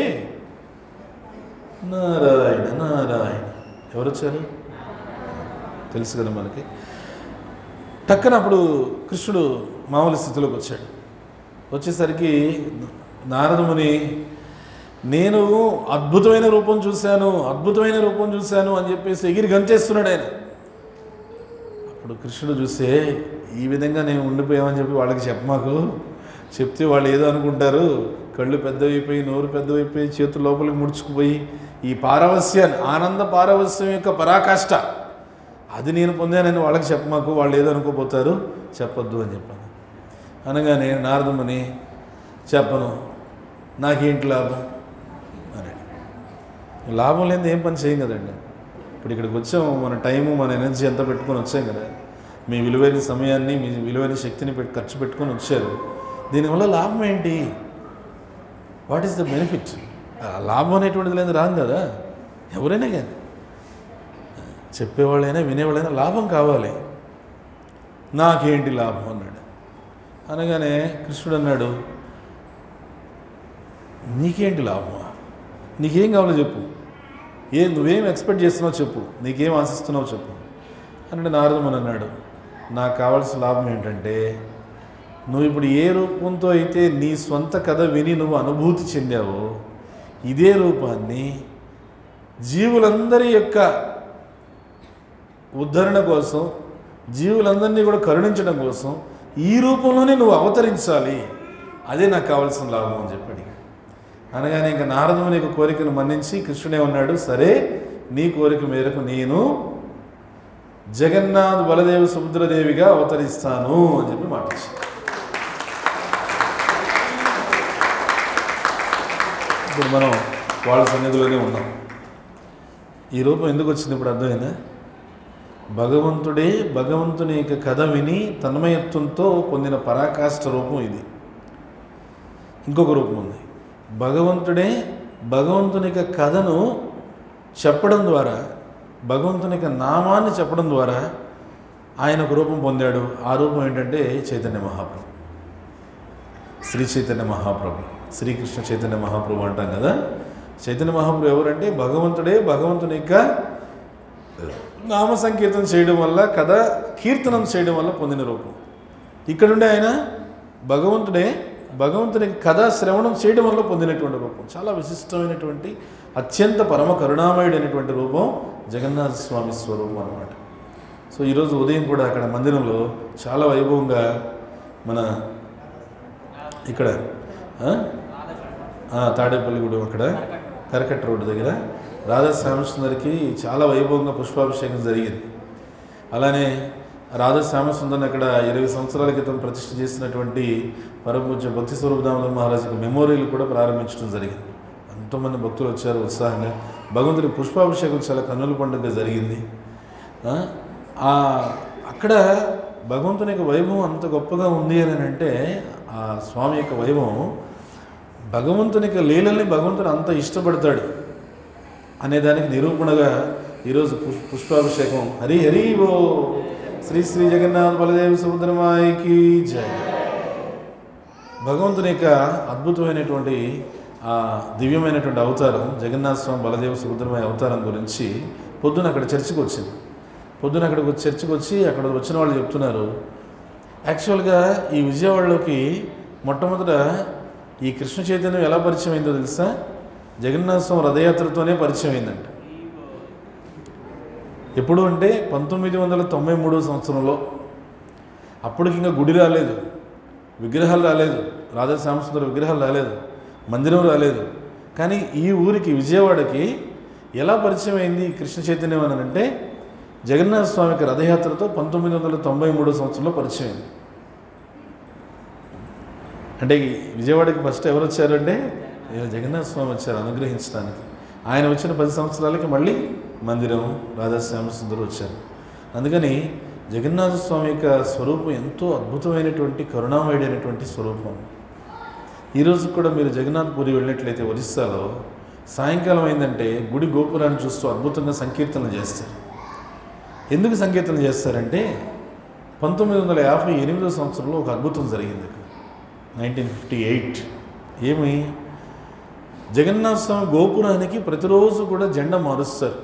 నారాయణ నారాయణ ఎవరు వచ్చారు తెలుసు కదా మనకి. టక్కన అప్పుడు కృష్ణుడు మామూలు స్థితిలోకి వచ్చాడు. వచ్చేసరికి నారదముని, నేను అద్భుతమైన రూపం చూశాను, అద్భుతమైన రూపం చూశాను అని చెప్పేసి ఎగిరి గంతేస్తున్నాడు ఆయన. అప్పుడు కృష్ణుడు చూస్తే, ఈ విధంగా నేను ఉండిపోయామని చెప్పి వాళ్ళకి చెప్పమాకు, చెప్తే వాళ్ళు ఏదో అనుకుంటారు, కళ్ళు పెద్దవైపోయి, నోరు పెద్దవైపోయి, చేతులు లోపలికి ముడుచుకుపోయి, ఈ పారవస్యాన్ని, ఆనంద పారవస్యం యొక్క పరాకాష్ట అది నేను పొందానని వాళ్ళకి చెప్పమాకు, వాళ్ళు ఏదో అనుకోపోతారు, చెప్పొద్దు అని చెప్పాను. అనగానే నారదముని, చెప్పను, నాకేంటి లాభం అని. లాభం లేనిది ఏం పని చేయం కదండి. ఇప్పుడు ఇక్కడికి వచ్చాము, మన టైము మన ఎనర్జీ అంతా పెట్టుకొని వచ్చాం కదా, మీ విలువైన సమయాన్ని, మీ విలువైన శక్తిని పెట్టి ఖర్చు పెట్టుకొని వచ్చారు. దీనివల్ల లాభం ఏంటి? What is the benefit? లాభం అనేటువంటిది లేదు, రాదు కదా. ఎవరైనా కానీ, చెప్పేవాళ్ళైనా వినేవాళ్ళైనా లాభం కావాలి. నాకేంటి లాభం అన్నాడు. అనగానే కృష్ణుడు అన్నాడు, నీకేంటి లాభమా? నీకేం కావాలో చెప్పు, ఏ నువ్వేం ఎక్స్పెక్ట్ చేస్తున్నావు చెప్పు, నీకేం ఆశిస్తున్నావు చెప్పు అన్నాడు. నారదముని అన్నాడు, నాకు కావాల్సిన లాభం ఏంటంటే, నువ్వు ఇప్పుడు ఏ రూపంతో అయితే నీ స్వంత కథ విని నువ్వు అనుభూతి చెందావో, ఇదే రూపాన్ని జీవులందరి యొక్క ఉద్ధరణ కోసం, జీవులందరినీ కూడా కరుణించడం కోసం ఈ రూపంలోనే నువ్వు అవతరించాలి, అదే నాకు కావాల్సిన లాభం అని చెప్పాడు. అనగానే ఇంకా నారదముని యొక్క కోరికను మన్నించి కృష్ణుడే ఉన్నాడు, సరే నీ కోరిక మేరకు నేను జగన్నాథ్ బలదేవ సుభద్రదేవిగా అవతరిస్తాను అని చెప్పి మాట్లాడు. ఇప్పుడు మనం వాళ్ళ సన్నిధిలోనే ఉన్నాం. ఈ రూపం ఎందుకు వచ్చింది ఇప్పుడు అర్థమైందా? భగవంతుడే భగవంతుని యొక్క కథ విని తన్మయత్వంతో పొందిన పరాకాష్ఠ రూపం ఇది. ఇంకొక రూపం ఉంది, భగవంతుడే భగవంతుని యొక్క కథను చెప్పడం ద్వారా, భగవంతుని యొక్క నామాన్ని చెప్పడం ద్వారా ఆయన ఒక రూపం పొందాడు. ఆ రూపం ఏంటంటే చైతన్య మహాప్రభు, శ్రీ చైతన్య మహాప్రభు, శ్రీకృష్ణ చైతన్య మహాప్రభు అంటాం కదా. చైతన్య మహాప్రభు ఎవరంటే భగవంతుడే భగవంతుని యొక్క నామ సంకీర్తన చేయడం వల్ల, కథ కీర్తనం చేయడం వల్ల పొందిన రూపం. ఇక్కడుండే ఆయన భగవంతుడే భగవంతుని కథ శ్రవణం చేయడం వల్ల పొందినటువంటి రూపం. చాలా విశిష్టమైనటువంటి, అత్యంత పరమ కరుణామయుడైనటువంటి రూపం జగన్నాథ స్వామి స్వరూపం అన్నమాట. సో ఈరోజు ఉదయం కూడా అక్కడ మందిరంలో చాలా వైభవంగా మన ఇక్కడ తాడేపల్లిగూడెం అక్కడ కరకట్ట రోడ్డు దగ్గర రాధా శ్యామసుందరికి చాలా వైభవంగా పుష్పాభిషేకం జరిగింది. అలానే రాధా శ్యామసుందరిని అక్కడ ఇరవై సంవత్సరాల క్రితం ప్రతిష్ఠ చేసినటువంటి పరమపూజ్య భక్తి స్వరూప దామోదర మహారాజుకి మెమోరియల్ కూడా ప్రారంభించడం జరిగింది. ఎంతోమంది భక్తులు వచ్చారు ఉత్సాహంగా. భగవంతుడి పుష్పాభిషేకం చాలా కన్నుల పండుగ జరిగింది. అక్కడ భగవంతుని యొక్క వైభవం అంత గొప్పగా ఉంది అని అంటే ఆ స్వామి యొక్క వైభవం, భగవంతుని యొక్క లీలల్ని భగవంతుడు అంత ఇష్టపడతాడు అనేదానికి నిరూపణగా ఈరోజు పుష్ పుష్పాభిషేకం హరి హరి ఓ శ్రీ శ్రీ జగన్నాథ్ బలదేవ సుభద్రమాయికి జయ. భగవంతుని యొక్క అద్భుతమైనటువంటి ఆ దివ్యమైనటువంటి అవతారం జగన్నాథ స్వామి బలదేవ సుభద్రమాయి అవతారం గురించి పొద్దున అక్కడ చర్చకు వచ్చింది. పొద్దున అక్కడికి చర్చకు వచ్చి అక్కడ వచ్చిన వాళ్ళు చెప్తున్నారు, యాక్చువల్గా ఈ విజయవాడలోకి మొట్టమొదట ఈ కృష్ణ చైతన్యం ఎలా పరిచయం అయిందో తెలుసా? జగన్నాథ స్వామి రథయాత్రతోనే పరిచయం అయిందంట. ఎప్పుడు అంటే పంతొమ్మిది వందల తొంభై మూడో సంవత్సరంలో. అప్పటికి ఇంకా గుడి రాలేదు, విగ్రహాలు రాలేదు, రాధా శ్యామసుందర విగ్రహాలు రాలేదు, మందిరం రాలేదు. కానీ ఈ ఊరికి విజయవాడకి ఎలా పరిచయం అయింది కృష్ణ చైతన్యం అని అంటే జగన్నాథ స్వామికి రథయాత్రతో పంతొమ్మిది వందల తొంభై మూడో సంవత్సరంలో పరిచయం అయింది. అంటే విజయవాడకి ఫస్ట్ ఎవరు వచ్చారంటే జగన్నాథ స్వామి వచ్చారు అనుగ్రహించడానికి. ఆయన వచ్చిన పది సంవత్సరాలకి మళ్ళీ మందిరం రాధా శ్యామసుందరు వచ్చారు. అందుకని జగన్నాథ స్వామి యొక్క స్వరూపం ఎంతో అద్భుతమైనటువంటి కరుణామయుడైనటువంటి స్వరూపం. ఈరోజు కూడా మీరు జగన్నాథ్పురి వెళ్ళినట్లయితే ఒరిస్సాలో సాయంకాలం అయిందంటే గుడి గోపురాన్ని చూస్తూ అద్భుతంగా సంకీర్తనలు చేస్తారు. ఎందుకు సంకీర్తన చేస్తారంటే పంతొమ్మిది వందల యాభై ఎనిమిదో సంవత్సరంలో ఒక అద్భుతం జరిగింది. నైన్టీన్ ఫిఫ్టీ ఎయిట్ ఏమి, జగన్నాథ స్వామి గోపురానికి ప్రతిరోజు కూడా జెండా మారుస్తారు.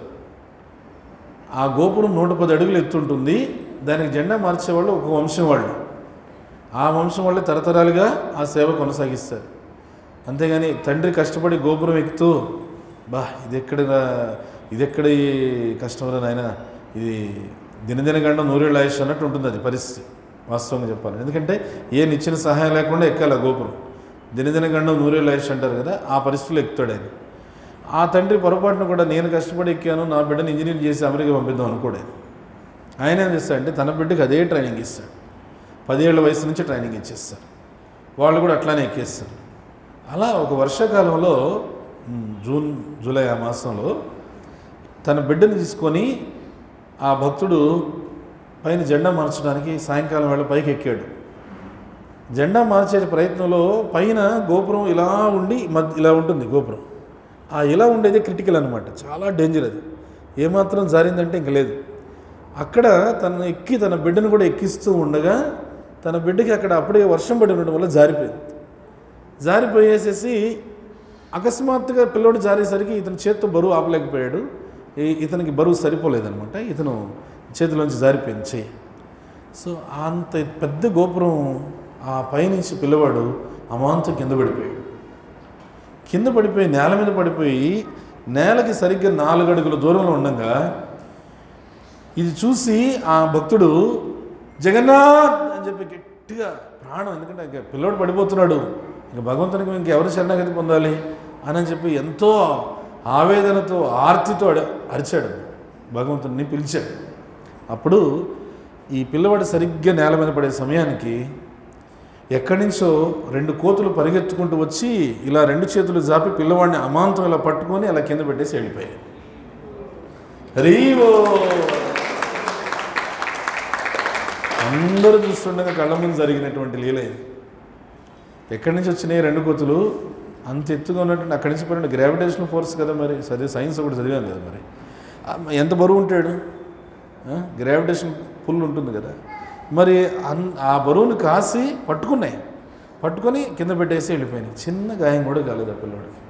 ఆ గోపురం నూట పది అడుగులు ఎత్తుంటుంది. దానికి జెండా మార్చేవాళ్ళు ఒక వంశం వాళ్ళు. ఆ వంశం వాళ్ళే తరతరాలుగా ఆ సేవ కొనసాగిస్తారు. అంతేగాని తండ్రి కష్టపడి గోపురం ఎక్కుతూ బా ఇది ఎక్కడ ఇది ఎక్కడ ఈ కష్టమరా నాయన, ఇది దినదిన గండం నూరేళ్ళు ఆయుష్ అన్నట్టు ఉంటుంది అది పరిస్థితి వాస్తవంగా చెప్పాలి. ఎందుకంటే ఏ నిచ్చిన సహాయం లేకుండా ఎక్కాలి ఆ గోపురం. దినదిన గండం నూరేళ్ళు ఆయుష్ అంటారు కదా, ఆ పరిస్థితుల్లో ఎక్కుతాడు ఆయన. ఆ తండ్రి పొరపాటును కూడా నేను కష్టపడి ఎక్కాను, నా బిడ్డను ఇంజనీర్ చేసి అమెరికా పంపిద్దాం అనుకోడే. ఆయన ఏం చేస్తాడంటే తన బిడ్డకి అదే ట్రైనింగ్ ఇస్తాడు. పదేళ్ల వయసు నుంచి ట్రైనింగ్ ఇచ్చేస్తారు. వాళ్ళు కూడా అట్లానే ఎక్కేస్తారు. అలా ఒక వర్షాకాలంలో జూన్ జూలై ఆ మాసంలో తన బిడ్డను తీసుకొని ఆ భక్తుడు పైన జెండా మార్చడానికి సాయంకాలం వేళ పైకి ఎక్కాడు. జెండా మార్చే ప్రయత్నంలో పైన గోపురం ఇలా ఉండి మధ్య ఇలా ఉంటుంది గోపురం. ఆ ఇలా ఉండేది క్రిటికల్ అనమాట, చాలా డేంజర్ అది. ఏమాత్రం జారిందంటే ఇంక లేదు. అక్కడ తను ఎక్కి తన బిడ్డను కూడా ఎక్కిస్తూ ఉండగా తన బిడ్డకి అక్కడ అప్పుడే వర్షం పడి ఉండడం వల్ల జారిపోయింది. జారిపోయేసేసి అకస్మాత్తుగా పిల్లోడు జారేసరికి ఇతని చేత్తో బరువు ఆపలేకపోయాడు. ఇతనికి బరువు సరిపోలేదనమాట, ఇతను చేతిలోంచి జారిపోయింది చెయ్యి. సో అంత పెద్ద గోపురం ఆ పైనుంచి పిల్లవాడు అమాంతం కింద పడిపోయాడు. కింద పడిపోయి నేల మీద పడిపోయి నేలకి సరిగ్గా నాలుగు అడుగుల దూరంలో ఉండగా ఇది చూసి ఆ భక్తుడు జగన్నాథ్ అని చెప్పి గట్టిగా ప్రాణం, ఎందుకంటే ఇంకా పిల్లోడు పడిపోతున్నాడు, ఇంకా భగవంతునికి ఇంకెవరు శరణాగతి పొందాలి అని చెప్పి ఎంతో ఆవేదనతో ఆర్తితో అరిచాడు, భగవంతుడిని పిలిచాడు. అప్పుడు ఈ పిల్లవాడు సరిగ్గా నేల మీద పడే సమయానికి ఎక్కడి నుంచో రెండు కోతులు పరిగెత్తుకుంటూ వచ్చి ఇలా రెండు చేతులు జాపి పిల్లవాడిని అమాంతం ఇలా పట్టుకొని అలా కింద పెట్టేసి వెళ్ళిపోయాయి. హరివో అందరూ చూస్తుండగా కళ్ళ ముందు జరిగినటువంటి లీల ఇది. ఎక్కడి నుంచి వచ్చినాయి రెండు కోతులు? అంత ఎత్తుగా ఉన్నట్టు అక్కడి నుంచి పడిన గ్రావిటేషనల్ ఫోర్స్ కదా, మరి చదివే సైన్స్ ఒకటి చదివాను కదా, మరి ఎంత బరువు ఉంటాడు, గ్రావిటేషన్ పుల్ ఉంటుంది కదా, మరి అన్ ఆ బరువును కాసి పట్టుకున్నాయి, పట్టుకొని కింద పెట్టేసి వెళ్ళిపోయినాయి. చిన్న గాయం కూడా కాలేదు ఆ పిల్లవాడికి.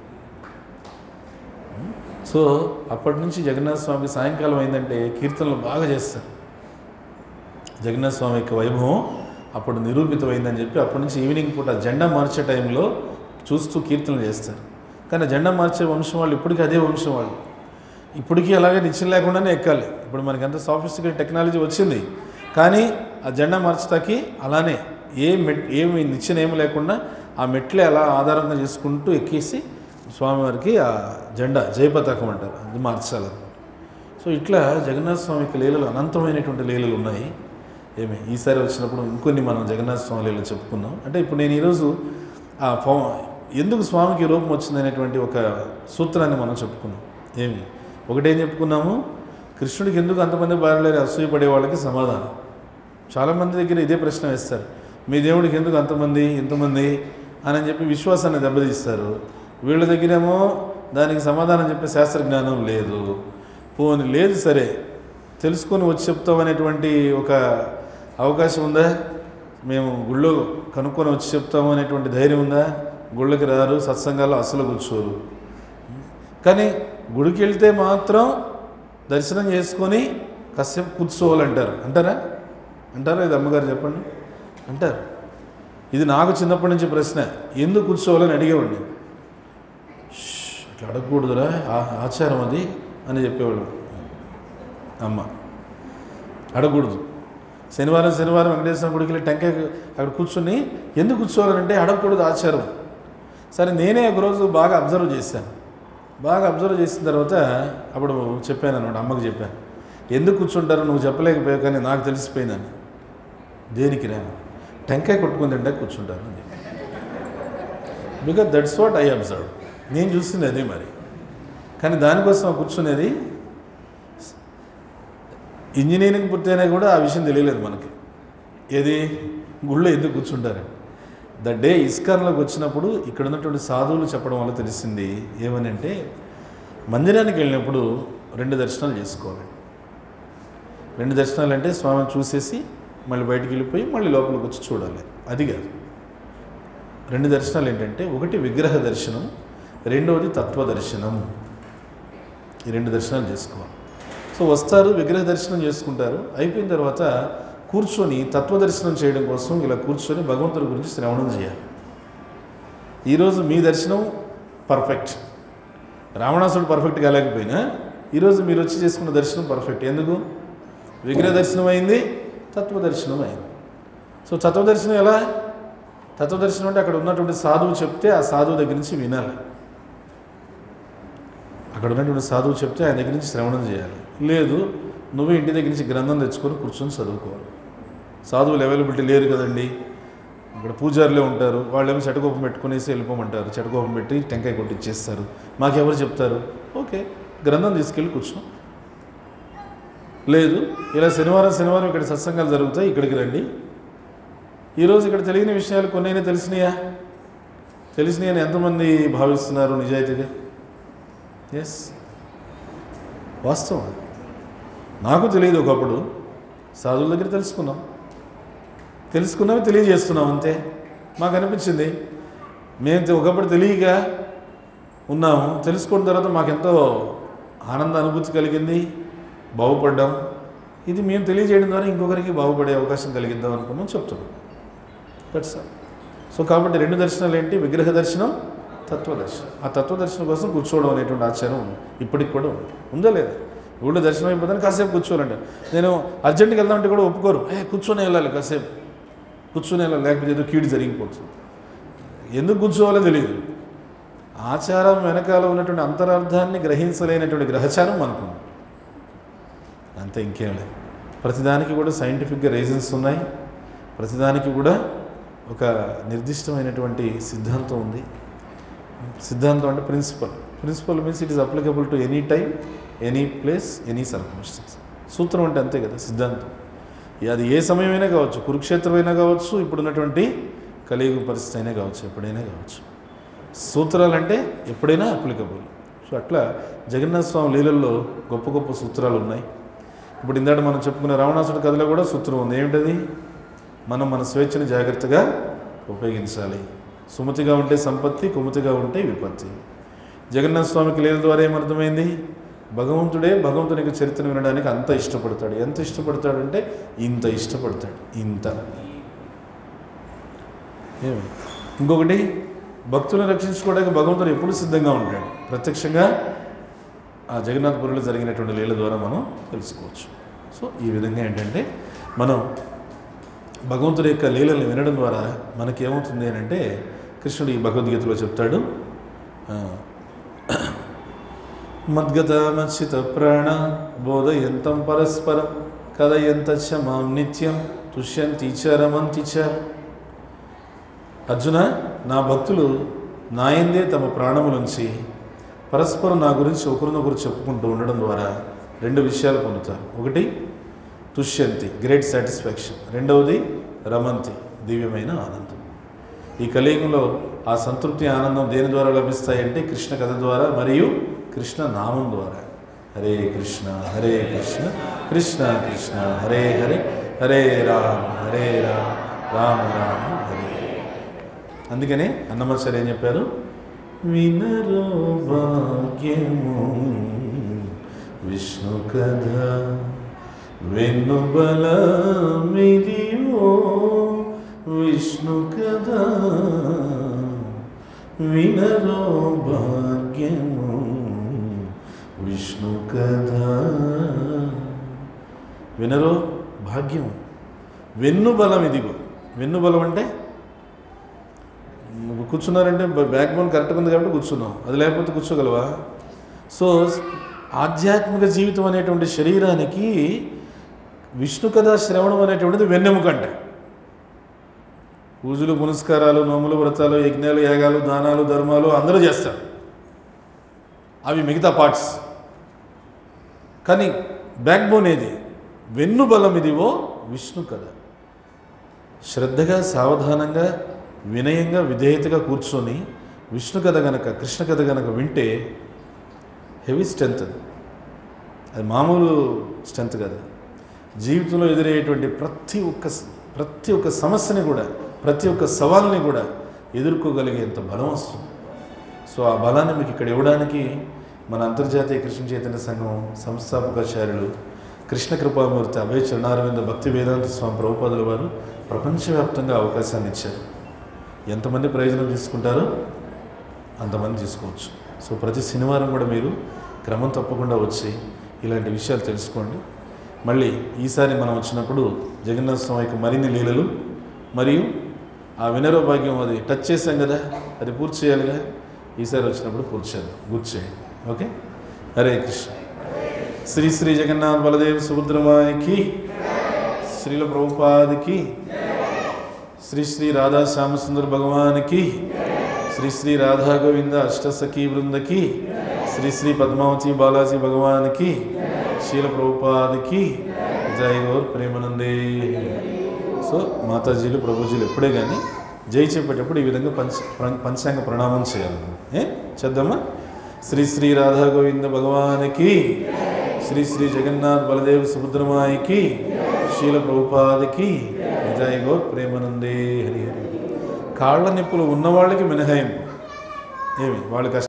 సో అప్పటి నుంచి జగన్నాథ స్వామి సాయంకాలం అయిందంటే కీర్తనలు బాగా చేస్తారు. జగన్నాథ స్వామి యొక్క వైభవం అప్పుడు నిరూపితమైందని చెప్పి అప్పటి నుంచి ఈవినింగ్ పూట జెండా మార్చే టైంలో చూస్తూ కీర్తనలు చేస్తారు. కానీ జెండా మార్చే వంశం వాళ్ళు ఇప్పటికీ అదే వంశం వాళ్ళు, ఇప్పటికీ అలాగే నిచ్చెన లేకుండానే ఎక్కాలి. ఇప్పుడు మనకి ఎంత సాఫిస్టికేట్ టెక్నాలజీ వచ్చింది, కానీ ఆ జెండా మార్చడానికి అలానే ఏ మెట్ ఏమి నిచ్చెన ఏమి లేకుండా ఆ మెట్లే అలా ఆధారంగా చేసుకుంటూ ఎక్కేసి స్వామివారికి ఆ జెండా జయపతాకం అంటారు, అది మార్చాలి. సో ఇట్లా జగన్నాథ స్వామికి లీలలు అనంతమైనటువంటి లీలలు ఉన్నాయి. ఏమి ఈసారి వచ్చినప్పుడు ఇంకొన్ని మనం జగన్నాథ స్వామి లీలలు చెప్పుకున్నాం. అంటే ఇప్పుడు నేను ఈరోజు ఆ ఎందుకు స్వామికి రూపం వచ్చింది అనేటువంటి ఒక సూత్రాన్ని మనం చెప్పుకున్నాం. ఏమి ఒకటేం చెప్పుకున్నాము, కృష్ణుడికి ఎందుకు అంతమంది భార్యలేరు అసూయపడే వాళ్ళకి సమాధానం. చాలామంది దగ్గర ఇదే ప్రశ్న వేస్తారు, మీ దేవుడికి ఎందుకు అంతమంది ఇంతమంది అని చెప్పి విశ్వాసాన్ని దెబ్బతీస్తారు. వీళ్ళ దగ్గరేమో దానికి సమాధానం చెప్పే శాస్త్రజ్ఞానం లేదు. పోని లేదు సరే, తెలుసుకొని వచ్చి చెప్తామనేటువంటి ఒక అవకాశం ఉందా? మేము గుళ్ళో కనుక్కొని వచ్చి చెప్తాము అనేటువంటి ధైర్యం ఉందా? గుళ్ళకి రారు, సత్సంగాల్లో అసలు కూర్చోరు. కానీ గుడికి వెళ్తే మాత్రం దర్శనం చేసుకొని కాసేపు కూర్చోవాలంటారు. అంటారా? అంటారా? ఇది అమ్మగారు చెప్పండి. అంటారు. ఇది నాకు చిన్నప్పటి నుంచి ప్రశ్న, ఎందుకు కూర్చోవాలని అడిగేవాడిని. అట్లా అడగకూడదురా, ఆచారం అది అని చెప్పేవాళ్ళు. అమ్మ అడగకూడదు. శనివారం శనివారం వెంకటేశ్వర గుడికి వెళ్ళి టెంకాయ అక్కడ కూర్చొని ఎందుకు కూర్చోవాలంటే అడగకూడదు, ఆచారం. సరే నేనే ఒకరోజు బాగా అబ్జర్వ్ చేశాను. బాగా అబ్జర్వ్ చేసిన తర్వాత అప్పుడు చెప్పాను అనమాట, అమ్మకి చెప్పాను, ఎందుకు కూర్చుంటారో నువ్వు చెప్పలేకపోయావు కానీ నాకు తెలిసిపోయిందని. దేనికి రాను, టెంకాయ కొట్టుకుని తింటే కూర్చుంటారు అని చెప్పి. Because that's what I observe. నేను చూస్తుంది అదే మరి. కానీ దానికోసం కూర్చునేది. ఇంజనీరింగ్ పూర్తయినా కూడా ఆ విషయం తెలియలేదు మనకి. ఏది గుళ్ళో ఎందుకు కూర్చుంటారు. ద డే ఇస్కాన్లోకి వచ్చినప్పుడు ఇక్కడ ఉన్నటువంటి సాధువులు చెప్పడం వల్ల తెలిసింది ఏమని అంటే, మందిరానికి వెళ్ళినప్పుడు రెండు దర్శనాలు చేసుకోవాలి. రెండు దర్శనాలు అంటే స్వామిని చూసేసి మళ్ళీ బయటికి వెళ్ళిపోయి మళ్ళీ లోపలికి వచ్చి చూడాలి. అది కాదు. రెండు దర్శనాలు ఏంటంటే, ఒకటి విగ్రహ దర్శనం, రెండవది తత్వ దర్శనం. ఈ రెండు దర్శనాలు చేసుకోవాలి. సో వస్తారు, విగ్రహ దర్శనం చేసుకుంటారు. అయిపోయిన తర్వాత కూర్చొని తత్వదర్శనం చేయడం కోసం ఇలా కూర్చొని భగవంతుడి గురించి శ్రవణం చేయాలి. ఈరోజు మీ దర్శనం పర్ఫెక్ట్, రావణాసుడు పర్ఫెక్ట్ కాలేకపోయినా ఈరోజు మీరు వచ్చి చేసుకున్న దర్శనం పర్ఫెక్ట్. ఎందుకు? విగ్రహ దర్శనం అయింది, తత్వదర్శనం అయింది. సో తత్వదర్శనం ఎలా? తత్వదర్శనం అంటే అక్కడ ఉన్నటువంటి సాధువు చెప్తే ఆ సాధువు దగ్గర నుంచి వినాలి. అక్కడ ఉన్నటువంటి సాధువు చెప్తే ఆయన దగ్గర నుంచి శ్రవణం చేయాలి. లేదు, నువ్వే ఇంటి దగ్గర నుంచి గ్రంథం తెచ్చుకొని కూర్చొని చదువుకోవాలి. సాధువులు అవైలబిలిటీ లేరు కదండి, ఇక్కడ పూజారులే ఉంటారు. వాళ్ళేమో చెటకోపం పెట్టుకునేసి వెళ్ళిపోమంటారు. చెటకోపం పెట్టి టెంకాయ కొట్టిచ్చేస్తారు. మాకెవరు చెప్తారు? ఓకే, గ్రంథం తీసుకెళ్ళి కూర్చో. లేదు, ఇలా శనివారం శనివారం ఇక్కడ సత్సంగాలు జరుగుతాయి, ఇక్కడికి రండి. ఈరోజు ఇక్కడ తెలియని విషయాలు కొన్నైనా తెలిసినాయా? తెలిసినాయని ఎంతమంది భావిస్తున్నారు నిజాయితీగా? ఎస్, వాస్తవం. నాకు తెలియదు ఒకప్పుడు, సాధువుల దగ్గర తెలుసుకున్నాం. తెలుసుకున్నామే తెలియజేస్తున్నాం అంతే. మాకు అనిపించింది మేము ఒకప్పుడు తెలియక ఉన్నాము, తెలుసుకున్న తర్వాత మాకెంతో ఆనంద అనుభూతి కలిగింది, బాగుపడ్డాం. ఇది మేము తెలియజేయడం ద్వారా ఇంకొకరికి బాగుపడే అవకాశం కలిగిద్దాం అనుకున్నాం చెప్తున్నాం. That's all. సో కాబట్టి రెండు దర్శనాలు ఏంటి? విగ్రహ దర్శనం, తత్వదర్శనం. ఆ తత్వదర్శనం కోసం కూర్చోవడం అనేటువంటి ఆచారం ఉంది, ఇప్పటికి కూడా ఉంది. ఉందా లేదా? ఊళ్ళో దర్శనం అయిపోతాను కాసేపు కూర్చోవాలంటే, నేను అర్జెంట్కి వెళ్దామంటే కూడా ఒప్పుకోరు. ఏ కూర్చొని వెళ్ళాలి, కాసేపు కూర్చొని వెళ్ళాలి, లేకపోతే ఏదో కీడు జరిగిపోతుంది. ఎందుకు కూర్చోవాలో తెలియదు. ఆచారం వెనకాల ఉన్నటువంటి అంతరార్థాన్ని గ్రహించలేనటువంటి గ్రహచారం మనకుంది అంతే, ఇంకేం లేదు. ప్రతిదానికి కూడా సైంటిఫిక్గా రీజన్స్ ఉన్నాయి. ప్రతిదానికి కూడా ఒక నిర్దిష్టమైనటువంటి సిద్ధాంతం ఉంది. సిద్ధాంతం అంటే principle. Principle means it is applicable to any time, any place, any circumstance. సూత్రం అంటే అంతే కదా సిద్ధాంతం. అది ఏ సమయమైనా కావచ్చు, కురుక్షేత్రం అయినా కావచ్చు, ఇప్పుడున్నటువంటి కలియుగ పరిస్థితి అయినా కావచ్చు, ఎప్పుడైనా కావచ్చు. సూత్రాలు అంటే ఎప్పుడైనా అప్లికబుల్. సో అట్లా జగన్నాథ స్వామి లీలల్లో గొప్ప గొప్ప సూత్రాలు ఉన్నాయి. ఇప్పుడు ఇందాక మనం చెప్పుకున్న రావణాసుడి కథలో కూడా సూత్రం ఉంది. ఏమిటది? మనం మన స్వేచ్ఛని జాగ్రత్తగా ఉపయోగించాలి. సుమతిగా ఉంటే సంపత్తి, కుమతిగా ఉంటే విపత్తి. జగన్నాథ స్వామికి లీల ద్వారా ఏమర్థమైంది? భగవంతుడే భగవంతునికి చరిత్రను వినడానికి అంత ఇష్టపడతాడు. ఎంత ఇష్టపడతాడంటే ఇంత ఇష్టపడతాడు, ఇంత. ఏమి ఇంకొకటి, భక్తులను రక్షించుకోవడానికి భగవంతుడు ఎప్పుడు సిద్ధంగా ఉంటాడు. ప్రత్యక్షంగా ఆ జగన్నాథపురిలో జరిగినటువంటి లీల ద్వారా మనం తెలుసుకోవచ్చు. సో ఈ విధంగా ఏంటంటే మనం భగవంతుడి యొక్క లీలల్ని వినడం ద్వారా మనకి ఏమవుతుంది అని అంటే, కృష్ణుడు ఈ భగవద్గీతలో చెప్తాడు, మద్గత మచ్చిత ప్రాణ బోధయంతం పరస్పరం కథయంత చ మాం నిత్యం తుష్యంతి చ రమంతి చ. అర్జున, నా భక్తులు నాయందే తమ ప్రాణములుంచి పరస్పరం నా గురించి ఒకరినొకరు చెప్పుకుంటూ ఉండడం ద్వారా రెండు విషయాలు పొందుతారు. ఒకటి తుష్యంతి, గ్రేట్ సాటిస్ఫాక్షన్. రెండవది రమంతి, దివ్యమైన ఆనందం. ఈ కలియుగంలో ఆ సంతృప్తి ఆనందం దేని ద్వారా లభిస్తాయంటే కృష్ణ కథ ద్వారా మరియు కృష్ణ నామం ద్వారా. హరే కృష్ణ హరే కృష్ణ కృష్ణ కృష్ణ హరే హరే హరే రామ హరే రామ రామ రామ హరే. అందుకనే అన్నమాచార్య ఏం చెప్పారు? వినరో భాగ్యము విష్ణు కథ వెన్నుబలమిదివో విష్ణు కథ వినరో భాగ్యము విష్ణు కథ. వినరో భాగ్యము, వెన్నుబలం ఇదిగో. వెన్నుబలం అంటే కూర్చున్నారంటే బ్యాక్ బోన్ కరెక్ట్గా ఉంది కాబట్టి కూర్చున్నాం, అది లేకపోతే కూర్చోగలవా? సో ఆధ్యాత్మిక జీవితం అనేటువంటి శరీరానికి విష్ణు కథా శ్రవణం అనేటువంటిది వెన్నెముకంటే. పూజలు పునస్కారాలు నోములు వ్రతాలు యజ్ఞాలు యాగాలు దానాలు ధర్మాలు అందరూ చేస్తారు, అవి మిగతా పార్ట్స్. కానీ బ్యాక్ బోన్ ఏది? వెన్నుబలం ఇదివో విష్ణు కథ. శ్రద్ధగా సావధానంగా వినయంగా విధేయతగా కూర్చొని విష్ణు కథ గనక కృష్ణ కథ గనక వింటే హెవీ స్ట్రెంత్. అది అది మామూలు స్ట్రెంత్ కదా. జీవితంలో ఎదురయ్యేటువంటి ప్రతి ఒక్క ప్రతి ఒక్క సమస్యని కూడా ప్రతి ఒక్క సవాల్ని కూడా ఎదుర్కోగలిగేంత బలం వస్తుంది. సో ఆ బలాన్ని మీకు ఇక్కడ ఇవ్వడానికి మన అంతర్జాతీయ కృష్ణ చైతన్య సంఘం సంస్థాపకాచార్యులు కృష్ణ కృపామూర్తి అభయ చరణారవింద భక్తి వేదాంత స్వామి ప్రభుపాదుల వారు ప్రపంచవ్యాప్తంగా అవకాశాన్ని ఇచ్చారు. ఎంతమంది ప్రయోజనం తీసుకుంటారో అంతమంది తీసుకోవచ్చు. సో ప్రతి శనివారం కూడా మీరు క్రమం తప్పకుండా వచ్చి ఇలాంటి విషయాలు తెలుసుకోండి. మళ్ళీ ఈసారి మనం వచ్చినప్పుడు జగన్నాథ స్వామి యొక్క మరిన్ని లీలలు మరియు ఆ వినరో భాగ్యం అది టచ్ చేశాం కదా, అది పూర్తి చేయాలిగా. ఈసారి వచ్చినప్పుడు పూర్తి చేయాలి, గుర్తు చేయండి. ఓకే. హరే కృష్ణ. శ్రీ శ్రీ జగన్నాథ్ బలదేవ్ సుభద్రమాయకి, శ్రీల ప్రభుపాదికి, శ్రీ శ్రీ రాధా శ్యామసుందర్ భగవానికి, శ్రీ శ్రీ రాధా గోవింద అష్టసఖీ బృందకి, శ్రీ శ్రీ పద్మావతి బాలాజీ భగవానికి, శీల ప్రభుపాదికి జై గౌర్ ప్రేమానందే. సో మాతాజీలు ప్రభుజీలు ఎప్పుడే కానీ జై చెప్పేటప్పుడు ఈ విధంగా పంచ పంచాంగ ప్రణామం చేయాలి. ఏ చేద్దామా? శ్రీ శ్రీ రాధా గోవింద భగవానికి, శ్రీ శ్రీ జగన్నాథ్ బలదేవ్ సుభద్రమాయికి, శీల ప్రభుపాదికి జై గౌర్ ప్రేమానందే. హరి హరి. కాళ్ళ నొప్పులు ఉన్నవాళ్ళకి మినహాయింపు. ఏమి వాళ్ళు కష్టం